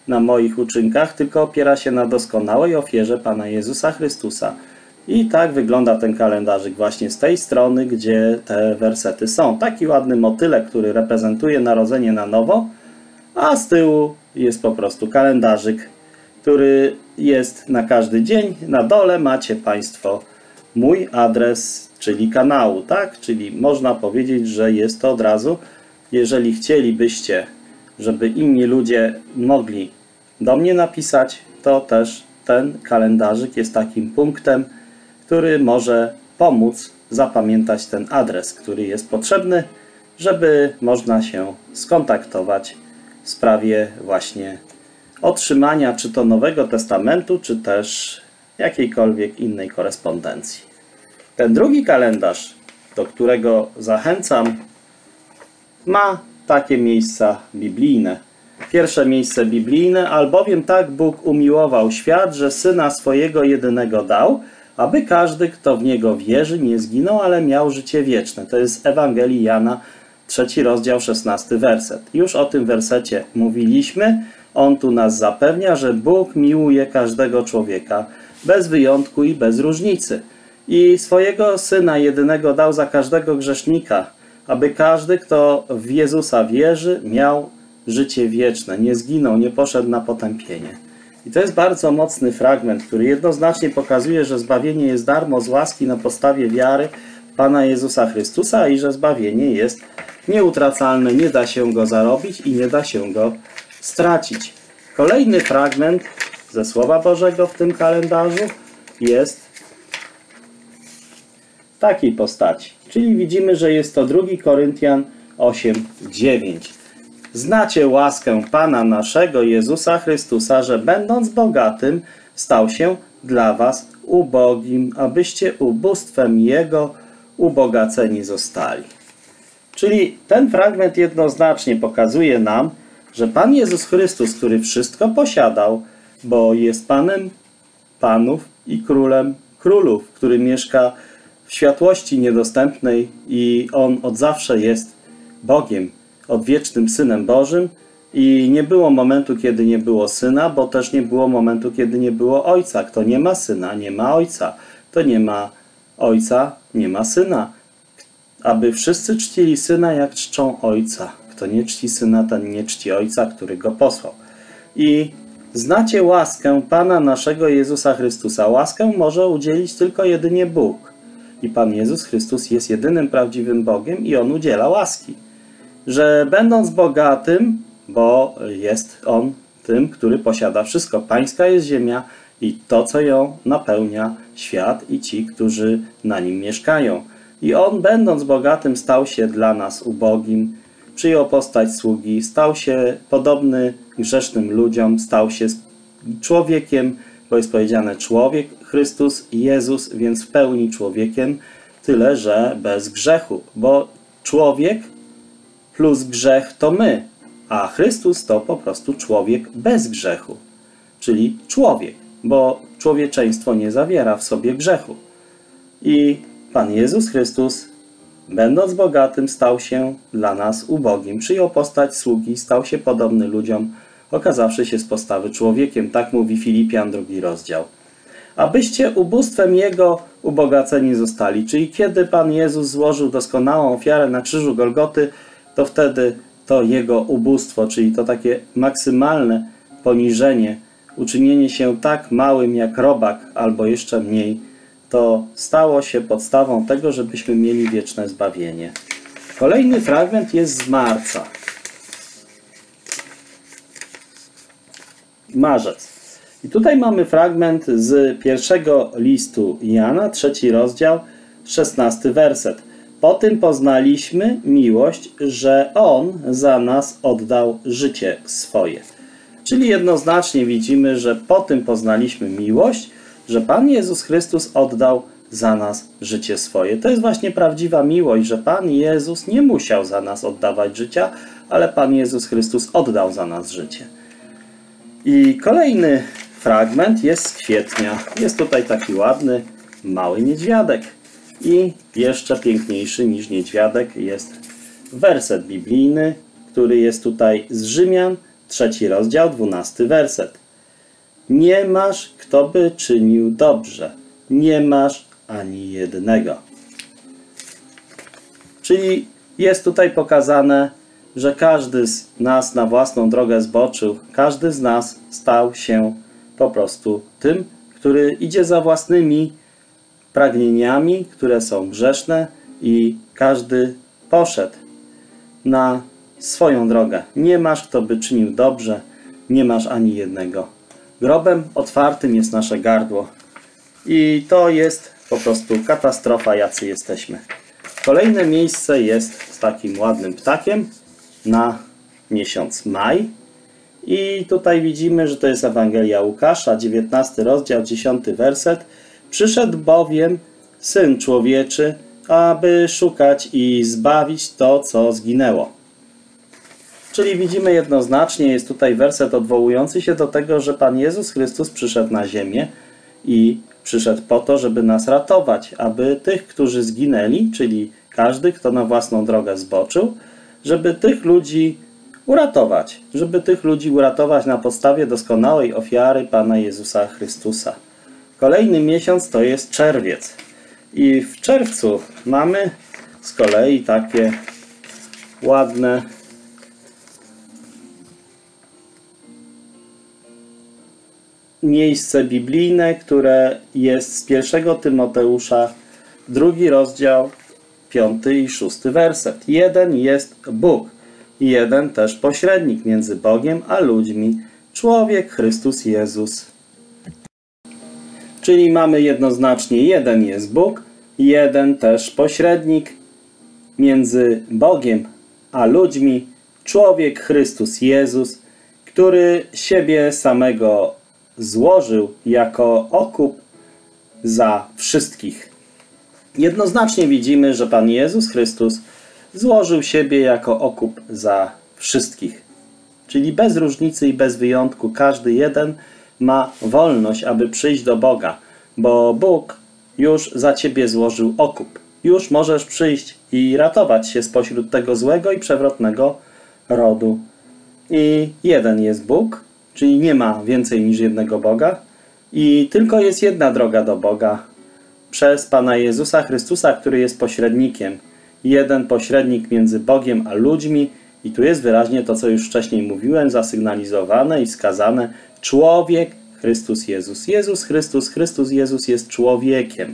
na moich uczynkach, tylko opiera się na doskonałej ofierze Pana Jezusa Chrystusa. I tak wygląda ten kalendarzyk właśnie z tej strony, gdzie te wersety są. Taki ładny motylek, który reprezentuje narodzenie na nowo, a z tyłu jest po prostu kalendarzyk, który jest na każdy dzień. Na dole macie Państwo mój adres, czyli kanału, tak? Czyli można powiedzieć, że jest to od razu. Jeżeli chcielibyście, żeby inni ludzie mogli do mnie napisać, to też ten kalendarzyk jest takim punktem, który może pomóc zapamiętać ten adres, który jest potrzebny, żeby można się skontaktować w sprawie właśnie otrzymania czy to Nowego Testamentu, czy też jakiejkolwiek innej korespondencji. Ten drugi kalendarz, do którego zachęcam, ma takie miejsca biblijne. Pierwsze miejsce biblijne: albowiem tak Bóg umiłował świat, że Syna swojego jedynego dał, aby każdy, kto w Niego wierzy, nie zginął, ale miał życie wieczne. To jest Ewangelii Jana, 3 rozdział, 16 werset. Już o tym wersecie mówiliśmy. On tu nas zapewnia, że Bóg miłuje każdego człowieka, bez wyjątku i bez różnicy. I swojego Syna jedynego dał za każdego grzesznika, aby każdy, kto w Jezusa wierzy, miał życie wieczne, nie zginął, nie poszedł na potępienie. I to jest bardzo mocny fragment, który jednoznacznie pokazuje, że zbawienie jest darmo z łaski na podstawie wiary w Pana Jezusa Chrystusa i że zbawienie jest nieutracalne, nie da się go zarobić i nie da się go stracić. Kolejny fragment ze Słowa Bożego w tym kalendarzu jest takiej postaci. Czyli widzimy, że jest to 2 Koryntian 8:9. Znacie łaskę Pana naszego Jezusa Chrystusa, że będąc bogatym, stał się dla was ubogim, abyście ubóstwem Jego ubogaceni zostali. Czyli ten fragment jednoznacznie pokazuje nam, że Pan Jezus Chrystus, który wszystko posiadał, bo jest Panem panów i Królem królów, który mieszka w światłości niedostępnej i On od zawsze jest Bogiem, odwiecznym Synem Bożym i nie było momentu, kiedy nie było Syna, bo też nie było momentu, kiedy nie było Ojca. Kto nie ma Syna, nie ma Ojca. Kto nie ma Ojca, nie ma Syna. Aby wszyscy czcili Syna, jak czczą Ojca. Kto nie czci Syna, ten nie czci Ojca, który Go posłał. I znacie łaskę Pana naszego Jezusa Chrystusa. Łaskę może udzielić tylko jedynie Bóg. I Pan Jezus Chrystus jest jedynym prawdziwym Bogiem i On udziela łaski. Że będąc bogatym, bo jest On tym, który posiada wszystko. Pańska jest ziemia i to, co ją napełnia, świat i ci, którzy na nim mieszkają. I On, będąc bogatym, stał się dla nas ubogim, przyjął postać sługi, stał się podobny grzesznym ludziom, stał się człowiekiem, bo jest powiedziane człowiek, Chrystus, Jezus, więc w pełni człowiekiem, tyle że bez grzechu, bo człowiek plus grzech to my, a Chrystus to po prostu człowiek bez grzechu, czyli człowiek, bo człowieczeństwo nie zawiera w sobie grzechu. I Pan Jezus Chrystus, będąc bogatym, stał się dla nas ubogim. Przyjął postać sługi, stał się podobny ludziom, okazawszy się z postawy człowiekiem. Tak mówi Filipian 2 rozdział. Abyście ubóstwem Jego ubogaceni zostali. Czyli kiedy Pan Jezus złożył doskonałą ofiarę na krzyżu Golgoty, to wtedy to Jego ubóstwo, czyli to takie maksymalne poniżenie, uczynienie się tak małym jak robak albo jeszcze mniej, to stało się podstawą tego, żebyśmy mieli wieczne zbawienie. Kolejny fragment jest z marca. Marzec. I tutaj mamy fragment z 1 listu Jana, 3 rozdział, 16 werset. Po tym poznaliśmy miłość, że On za nas oddał życie swoje. Czyli jednoznacznie widzimy, że po tym poznaliśmy miłość, że Pan Jezus Chrystus oddał za nas życie swoje. To jest właśnie prawdziwa miłość, że Pan Jezus nie musiał za nas oddawać życia, ale Pan Jezus Chrystus oddał za nas życie. I kolejny fragment jest z kwietnia. Jest tutaj taki ładny, mały niedźwiadek. I jeszcze piękniejszy niż niedźwiadek jest werset biblijny, który jest tutaj z Rzymian, 3 rozdział, 12 werset. Nie masz, kto by czynił dobrze. Nie masz ani jednego. Czyli jest tutaj pokazane, że każdy z nas na własną drogę zboczył. Każdy z nas stał się po prostu tym, który idzie za własnymi pragnieniami, które są grzeszne, i każdy poszedł na swoją drogę. Nie masz, kto by czynił dobrze, nie masz ani jednego. Grobem otwartym jest nasze gardło. I to jest po prostu katastrofa, jacy jesteśmy. Kolejne miejsce jest z takim ładnym ptakiem na miesiąc maj. I tutaj widzimy, że to jest Ewangelia Łukasza, 19 rozdział, 10 werset. Przyszedł bowiem Syn Człowieczy, aby szukać i zbawić to, co zginęło. Czyli widzimy jednoznacznie, jest tutaj werset odwołujący się do tego, że Pan Jezus Chrystus przyszedł na ziemię i przyszedł po to, żeby nas ratować, aby tych, którzy zginęli, czyli każdy, kto na własną drogę zboczył, żeby tych ludzi uratować. Żeby tych ludzi uratować na podstawie doskonałej ofiary Pana Jezusa Chrystusa. Kolejny miesiąc to jest czerwiec. I w czerwcu mamy z kolei takie ładne miejsce biblijne, które jest z 1 Tymoteusza, 2 rozdział, 5 i 6 werset. Jeden jest Bóg i jeden też pośrednik między Bogiem a ludźmi, człowiek Chrystus Jezus. Czyli mamy jednoznacznie jeden jest Bóg, jeden też pośrednik między Bogiem a ludźmi, człowiek Chrystus Jezus, który siebie samego złożył jako okup za wszystkich. Jednoznacznie widzimy, że Pan Jezus Chrystus złożył siebie jako okup za wszystkich. Czyli bez różnicy i bez wyjątku każdy jeden ma wolność, aby przyjść do Boga, bo Bóg już za ciebie złożył okup. Już możesz przyjść i ratować się spośród tego złego i przewrotnego rodu. I jeden jest Bóg, czyli nie ma więcej niż jednego Boga i tylko jest jedna droga do Boga przez Pana Jezusa Chrystusa, który jest pośrednikiem. Jeden pośrednik między Bogiem a ludźmi i tu jest wyraźnie to, co już wcześniej mówiłem, zasygnalizowane i wskazane. Człowiek Chrystus Jezus. Jezus Chrystus, Chrystus Jezus jest człowiekiem.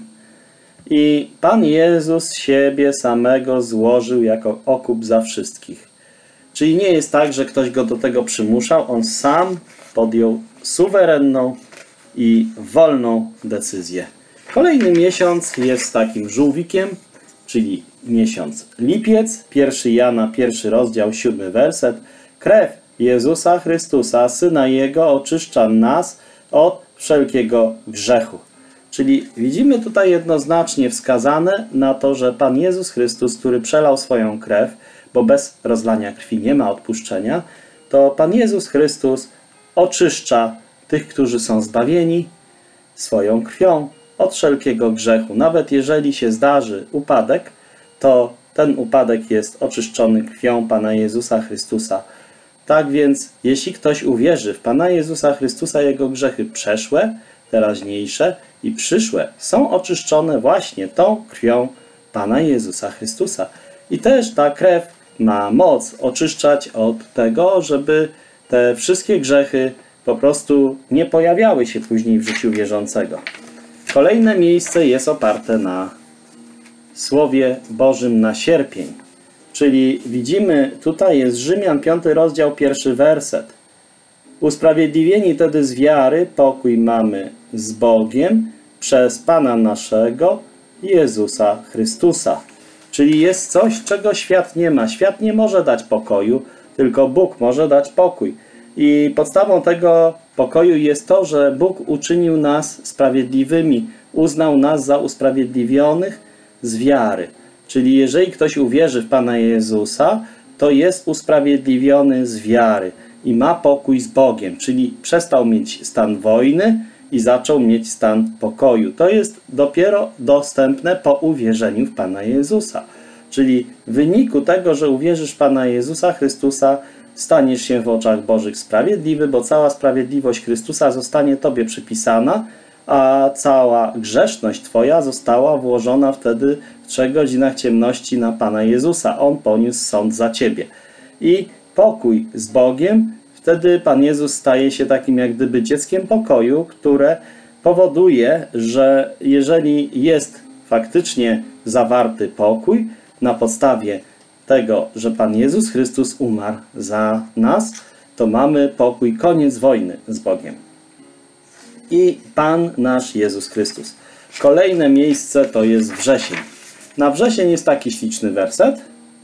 I Pan Jezus siebie samego złożył jako okup za wszystkich. Czyli nie jest tak, że ktoś go do tego przymuszał. On sam podjął suwerenną i wolną decyzję. Kolejny miesiąc jest takim żółwikiem, czyli miesiąc lipiec. 1 Jana, 1 rozdział, 7 werset. Krew Jezusa Chrystusa, Syna Jego, oczyszcza nas od wszelkiego grzechu. Czyli widzimy tutaj jednoznacznie wskazane na to, że Pan Jezus Chrystus, który przelał swoją krew, bo bez rozlania krwi nie ma odpuszczenia, to Pan Jezus Chrystus oczyszcza tych, którzy są zbawieni swoją krwią od wszelkiego grzechu. Nawet jeżeli się zdarzy upadek, to ten upadek jest oczyszczony krwią Pana Jezusa Chrystusa. Tak więc, jeśli ktoś uwierzy w Pana Jezusa Chrystusa, jego grzechy przeszłe, teraźniejsze i przyszłe są oczyszczone właśnie tą krwią Pana Jezusa Chrystusa. I też ta krew ma moc oczyszczać od tego, żeby te wszystkie grzechy po prostu nie pojawiały się później w życiu wierzącego. Kolejne miejsce jest oparte na Słowie Bożym na sierpień. Czyli widzimy, tutaj jest Rzymian 5 rozdział, 1 werset. Usprawiedliwieni tedy z wiary pokój mamy z Bogiem przez Pana naszego Jezusa Chrystusa. Czyli jest coś, czego świat nie ma. Świat nie może dać pokoju, tylko Bóg może dać pokój. I podstawą tego pokoju jest to, że Bóg uczynił nas sprawiedliwymi, uznał nas za usprawiedliwionych z wiary. Czyli jeżeli ktoś uwierzy w Pana Jezusa, to jest usprawiedliwiony z wiary i ma pokój z Bogiem, czyli przestał mieć stan wojny i zaczął mieć stan pokoju. To jest dopiero dostępne po uwierzeniu w Pana Jezusa. Czyli w wyniku tego, że uwierzysz w Pana Jezusa Chrystusa, staniesz się w oczach Bożych sprawiedliwy, bo cała sprawiedliwość Chrystusa zostanie Tobie przypisana, a cała grzeszność Twoja została włożona wtedy w 3 godzinach ciemności na Pana Jezusa. On poniósł sąd za Ciebie. I pokój z Bogiem, wtedy Pan Jezus staje się takim jak gdyby dzieckiem pokoju, które powoduje, że jeżeli jest faktycznie zawarty pokój na podstawie tego, że Pan Jezus Chrystus umarł za nas, to mamy pokój, koniec wojny z Bogiem. I Pan nasz Jezus Chrystus. Kolejne miejsce to jest wrzesień. Na wrzesień jest taki śliczny werset.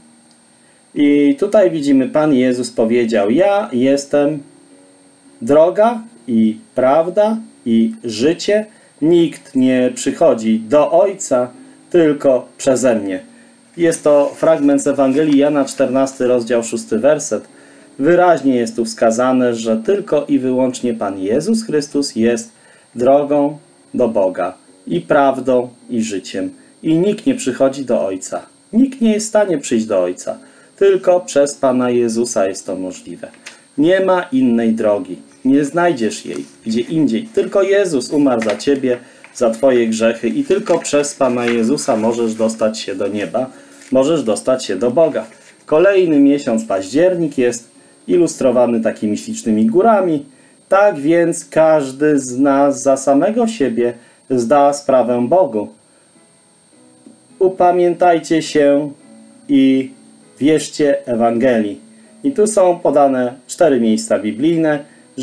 I tutaj widzimy, Pan Jezus powiedział: ja jestem droga i prawda i życie. Nikt nie przychodzi do Ojca tylko przeze mnie. Jest to fragment z Ewangelii Jana, 14 rozdział 6 werset. Wyraźnie jest tu wskazane, że tylko i wyłącznie Pan Jezus Chrystus jest drogą do Boga i prawdą i życiem. I nikt nie przychodzi do Ojca. Nikt nie jest w stanie przyjść do Ojca. Tylko przez Pana Jezusa jest to możliwe. Nie ma innej drogi. Nie znajdziesz jej gdzie indziej. Tylko Jezus umarł za Ciebie, za Twoje grzechy i tylko przez Pana Jezusa możesz dostać się do nieba. Możesz dostać się do Boga. Kolejny miesiąc, październik, jest ilustrowany takimi ślicznymi górami. Tak więc każdy z nas za samego siebie zda sprawę Bogu. Upamiętajcie się i wierzcie Ewangelii. I tu są podane 4 miejsca biblijne.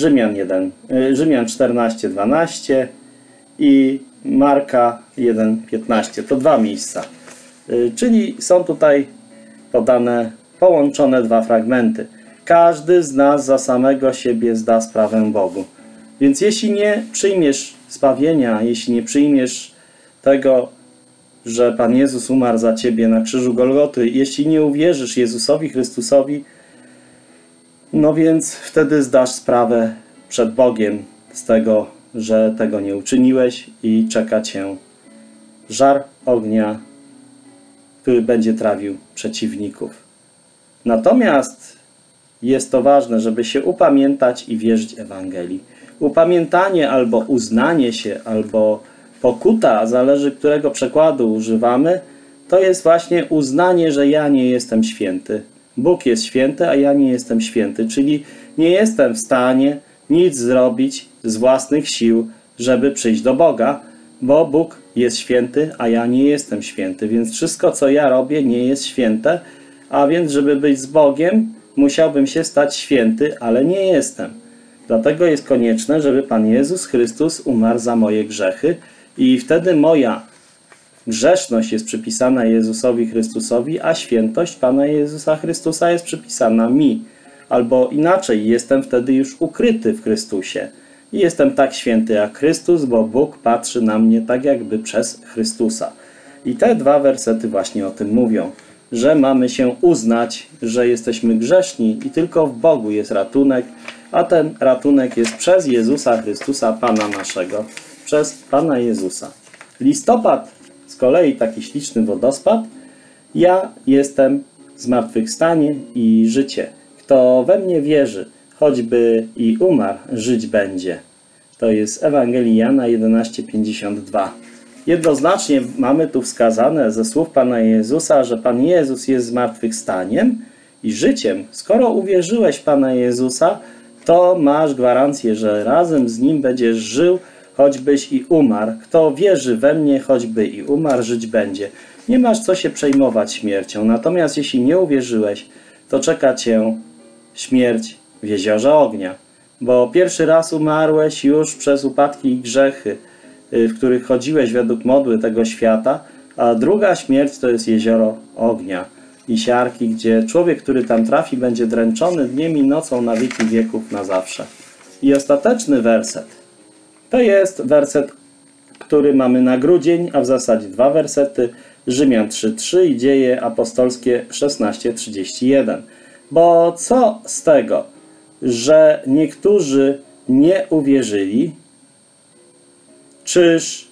Rzymian 14:12 i Marka 1:15. To 2 miejsca. Czyli są tutaj podane, połączone 2 fragmenty. Każdy z nas za samego siebie zda sprawę Bogu. Więc jeśli nie przyjmiesz zbawienia, jeśli nie przyjmiesz tego, że Pan Jezus umarł za Ciebie na krzyżu Golgoty, jeśli nie uwierzysz Jezusowi Chrystusowi, no więc wtedy zdasz sprawę przed Bogiem z tego, że tego nie uczyniłeś i czeka Cię żar ognia, który będzie trawił przeciwników. Natomiast jest to ważne, żeby się upamiętać i wierzyć Ewangelii. Upamiętanie albo uznanie się, albo pokuta, zależy którego przekładu używamy, to jest właśnie uznanie, że ja nie jestem święty. Bóg jest święty, a ja nie jestem święty, czyli nie jestem w stanie nic zrobić z własnych sił, żeby przyjść do Boga, bo Bóg jest święty, a ja nie jestem święty, więc wszystko, co ja robię, nie jest święte, a więc, żeby być z Bogiem, musiałbym się stać święty, ale nie jestem. Dlatego jest konieczne, żeby Pan Jezus Chrystus umarł za moje grzechy i wtedy moja grzeszność jest przypisana Jezusowi Chrystusowi, a świętość Pana Jezusa Chrystusa jest przypisana mi. Albo inaczej, jestem wtedy już ukryty w Chrystusie. I jestem tak święty jak Chrystus, bo Bóg patrzy na mnie tak jakby przez Chrystusa. I te 2 wersety właśnie o tym mówią, że mamy się uznać, że jesteśmy grzeszni i tylko w Bogu jest ratunek, a ten ratunek jest przez Jezusa Chrystusa, Pana naszego, przez Pana Jezusa. Listopad, z kolei taki śliczny wodospad. Ja jestem zmartwychwstanie i życie. Kto we mnie wierzy, choćby i umarł, żyć będzie. To jest Ewangelii Jana 11:52. Jednoznacznie mamy tu wskazane ze słów Pana Jezusa, że Pan Jezus jest zmartwychwstaniem i życiem. Skoro uwierzyłeś w Pana Jezusa, to masz gwarancję, że razem z Nim będziesz żył, choćbyś i umarł. Kto wierzy we mnie, choćby i umarł, żyć będzie. Nie masz co się przejmować śmiercią. Natomiast jeśli nie uwierzyłeś, to czeka Cię śmierć w jeziorze ognia. Bo pierwszy raz umarłeś już przez upadki i grzechy, w których chodziłeś według modły tego świata, a druga śmierć to jest jezioro ognia i siarki, gdzie człowiek, który tam trafi, będzie dręczony dniem i nocą na wieki wieków na zawsze. I ostateczny werset to jest werset, który mamy na grudzień, a w zasadzie 2 wersety, Rzymian 3:3 i Dzieje apostolskie 16:31. Bo co z tego, że niektórzy nie uwierzyli? Czyż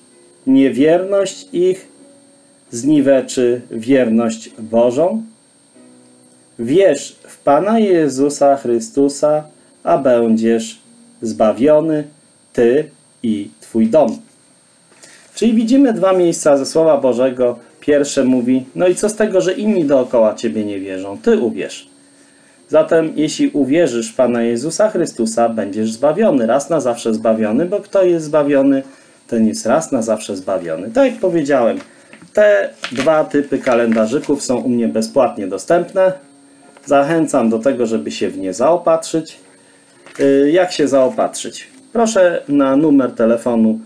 niewierność ich zniweczy wierność Bożą? Wierz w Pana Jezusa Chrystusa, a będziesz zbawiony, ty i twój dom. Czyli widzimy dwa miejsca ze Słowa Bożego. Pierwsze mówi, no i co z tego, że inni dookoła ciebie nie wierzą? Ty uwierz. Zatem jeśli uwierzysz w Pana Jezusa Chrystusa, będziesz zbawiony, raz na zawsze zbawiony, bo kto jest zbawiony, ten jest raz na zawsze zbawiony. Tak jak powiedziałem, te dwa typy kalendarzyków są u mnie bezpłatnie dostępne. Zachęcam do tego, żeby się w nie zaopatrzyć. Jak się zaopatrzyć? Proszę na numer telefonu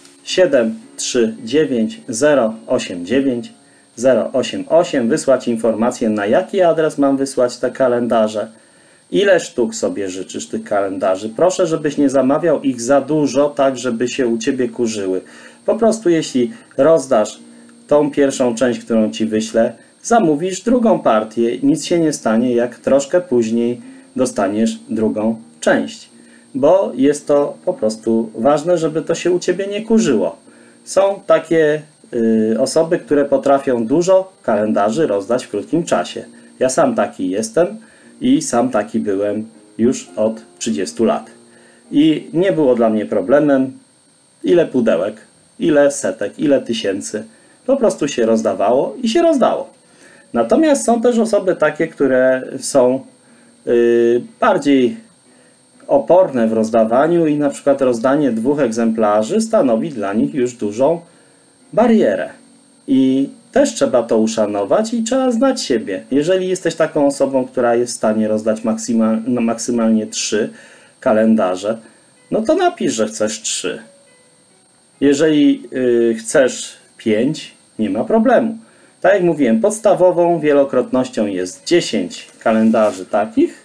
739 089 088 wysłać informację, na jaki adres mam wysłać te kalendarze, ile sztuk sobie życzysz tych kalendarzy. Proszę, żebyś nie zamawiał ich za dużo, tak żeby się u ciebie kurzyły. Po prostu jeśli rozdasz tą pierwszą część, którą ci wyślę, zamówisz drugą partię. Nic się nie stanie, jak troszkę później dostaniesz drugą część. Bo jest to po prostu ważne, żeby to się u ciebie nie kurzyło. Są takie osoby, które potrafią dużo kalendarzy rozdać w krótkim czasie. Ja sam taki jestem i sam taki byłem już od 30 lat. I nie było dla mnie problemem, ile pudełek, ile setek, ile tysięcy. Po prostu się rozdawało i się rozdało. Natomiast są też osoby takie, które są bardziej oporne w rozdawaniu i na przykład rozdanie 2 egzemplarzy stanowi dla nich już dużą barierę. I też trzeba to uszanować i trzeba znać siebie. Jeżeli jesteś taką osobą, która jest w stanie rozdać maksymalnie 3 kalendarze, no to napisz, że chcesz 3. Jeżeli chcesz 5, nie ma problemu. Tak jak mówiłem, podstawową wielokrotnością jest 10 kalendarzy takich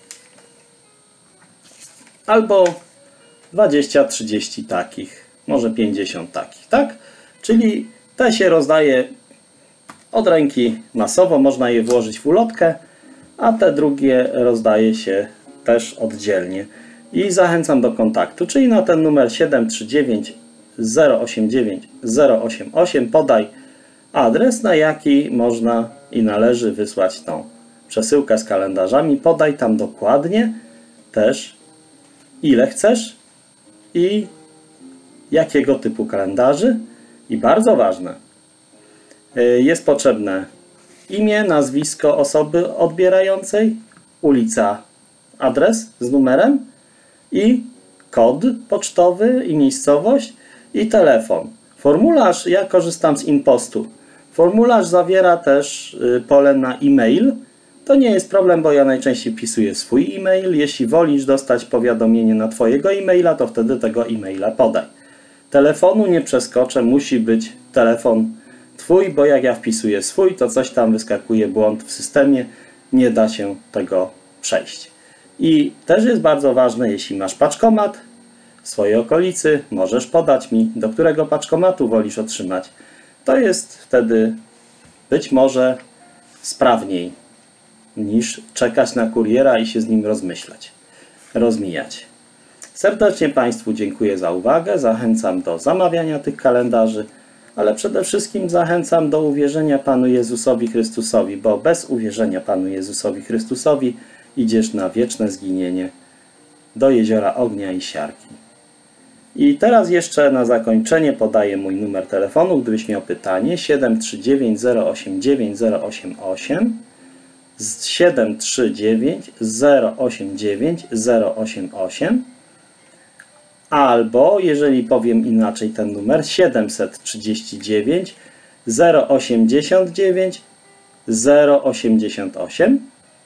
albo 20-30 takich, może 50 takich, tak? Czyli te się rozdaje od ręki masowo, można je włożyć w ulotkę, a te drugie rozdaje się też oddzielnie. I zachęcam do kontaktu, czyli na ten numer 739 089 088 podaj adres, na jaki można i należy wysłać tą przesyłkę z kalendarzami. Podaj tam dokładnie też, ile chcesz i jakiego typu kalendarzy. I bardzo ważne, jest potrzebne imię, nazwisko osoby odbierającej, ulica, adres z numerem i kod pocztowy i miejscowość i telefon. Formularz, ja korzystam z Impostu. Formularz zawiera też pole na e-mail. To nie jest problem, bo ja najczęściej wpisuję swój e-mail. Jeśli wolisz dostać powiadomienie na twojego e-maila, to wtedy tego e-maila podaj. Telefonu nie przeskoczę, musi być telefon twój, bo jak ja wpisuję swój, to coś tam wyskakuje, błąd w systemie, nie da się tego przejść. I też jest bardzo ważne, jeśli masz paczkomat w swojej okolicy, możesz podać mi, do którego paczkomatu wolisz otrzymać. To jest wtedy być może sprawniej niż czekać na kuriera i się z nim rozmijać. Serdecznie Państwu dziękuję za uwagę, zachęcam do zamawiania tych kalendarzy, ale przede wszystkim zachęcam do uwierzenia Panu Jezusowi Chrystusowi, bo bez uwierzenia Panu Jezusowi Chrystusowi idziesz na wieczne zginienie do jeziora ognia i siarki. I teraz jeszcze na zakończenie podaję mój numer telefonu, gdybyś miał pytanie, 739 089 088 739 089 088 albo, jeżeli powiem inaczej ten numer, 739 089 088.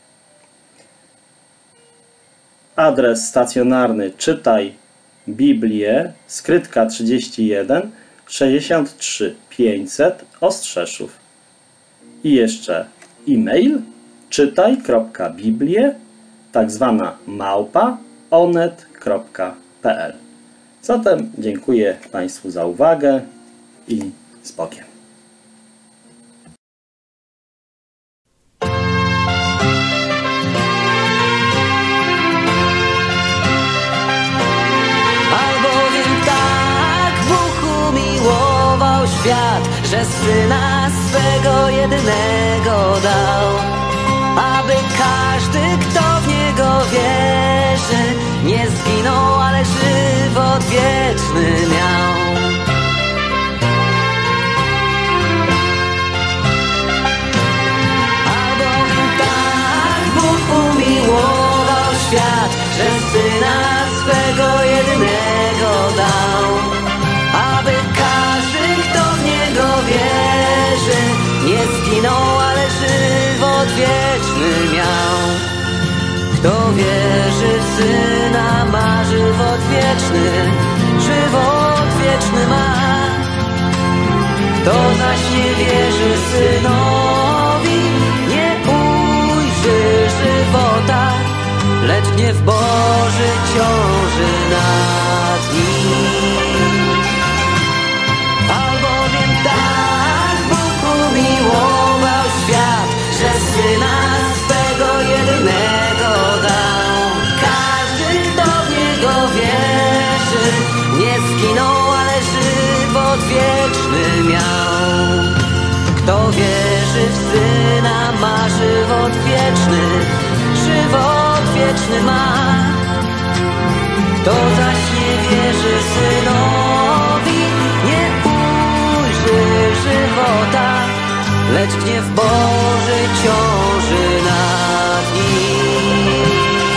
Adres stacjonarny Czytaj Biblię, Skrytka 31 63 500 Ostrzeszów. I jeszcze e-mail czytaj.biblię tak zwana małpa onet.pl. Zatem dziękuję Państwu za uwagę i z Bogiem. Albowiem tak Bóg umiłował świat, że Syna swego jedynego dał, aby że Syna swego jedynego dał, aby każdy, kto w Niego wierzy, nie zginął, ale żywot wieczny miał. Kto wierzy w Syna, ma żywot wieczny ma. Kto zaś nie wierzy Synowi, nie ujrzy żywota, lecz gniew Boży ciąży nad nim. Albowiem tak Bóg umiłował świat, że Syna swego jedynego dał. Każdy, kto w Niego wierzy, nie zginął, ale żywot wieczny miał. Kto wierzy w Syna, ma żywot wieczny ma. Kto zaś nie wierzy Synowi, nie ujrzy żywota, lecz gniew Boży ciąży nad nim.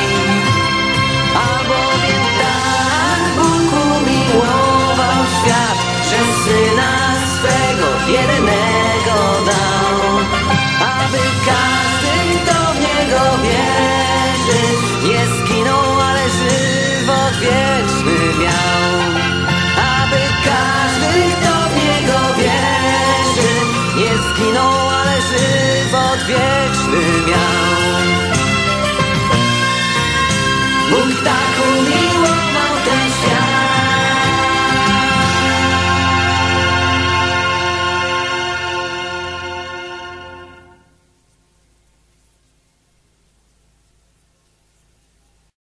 Albowiem tak Bóg umiłował świat, że Syna swego jedynego dał, aby każdy, kto w Niego wierzy, nie zginął, ale żywot wieczny miał. Aby każdy, kto w Niego wierzy, nie zginął, ale żywot wieczny miał. Bóg tak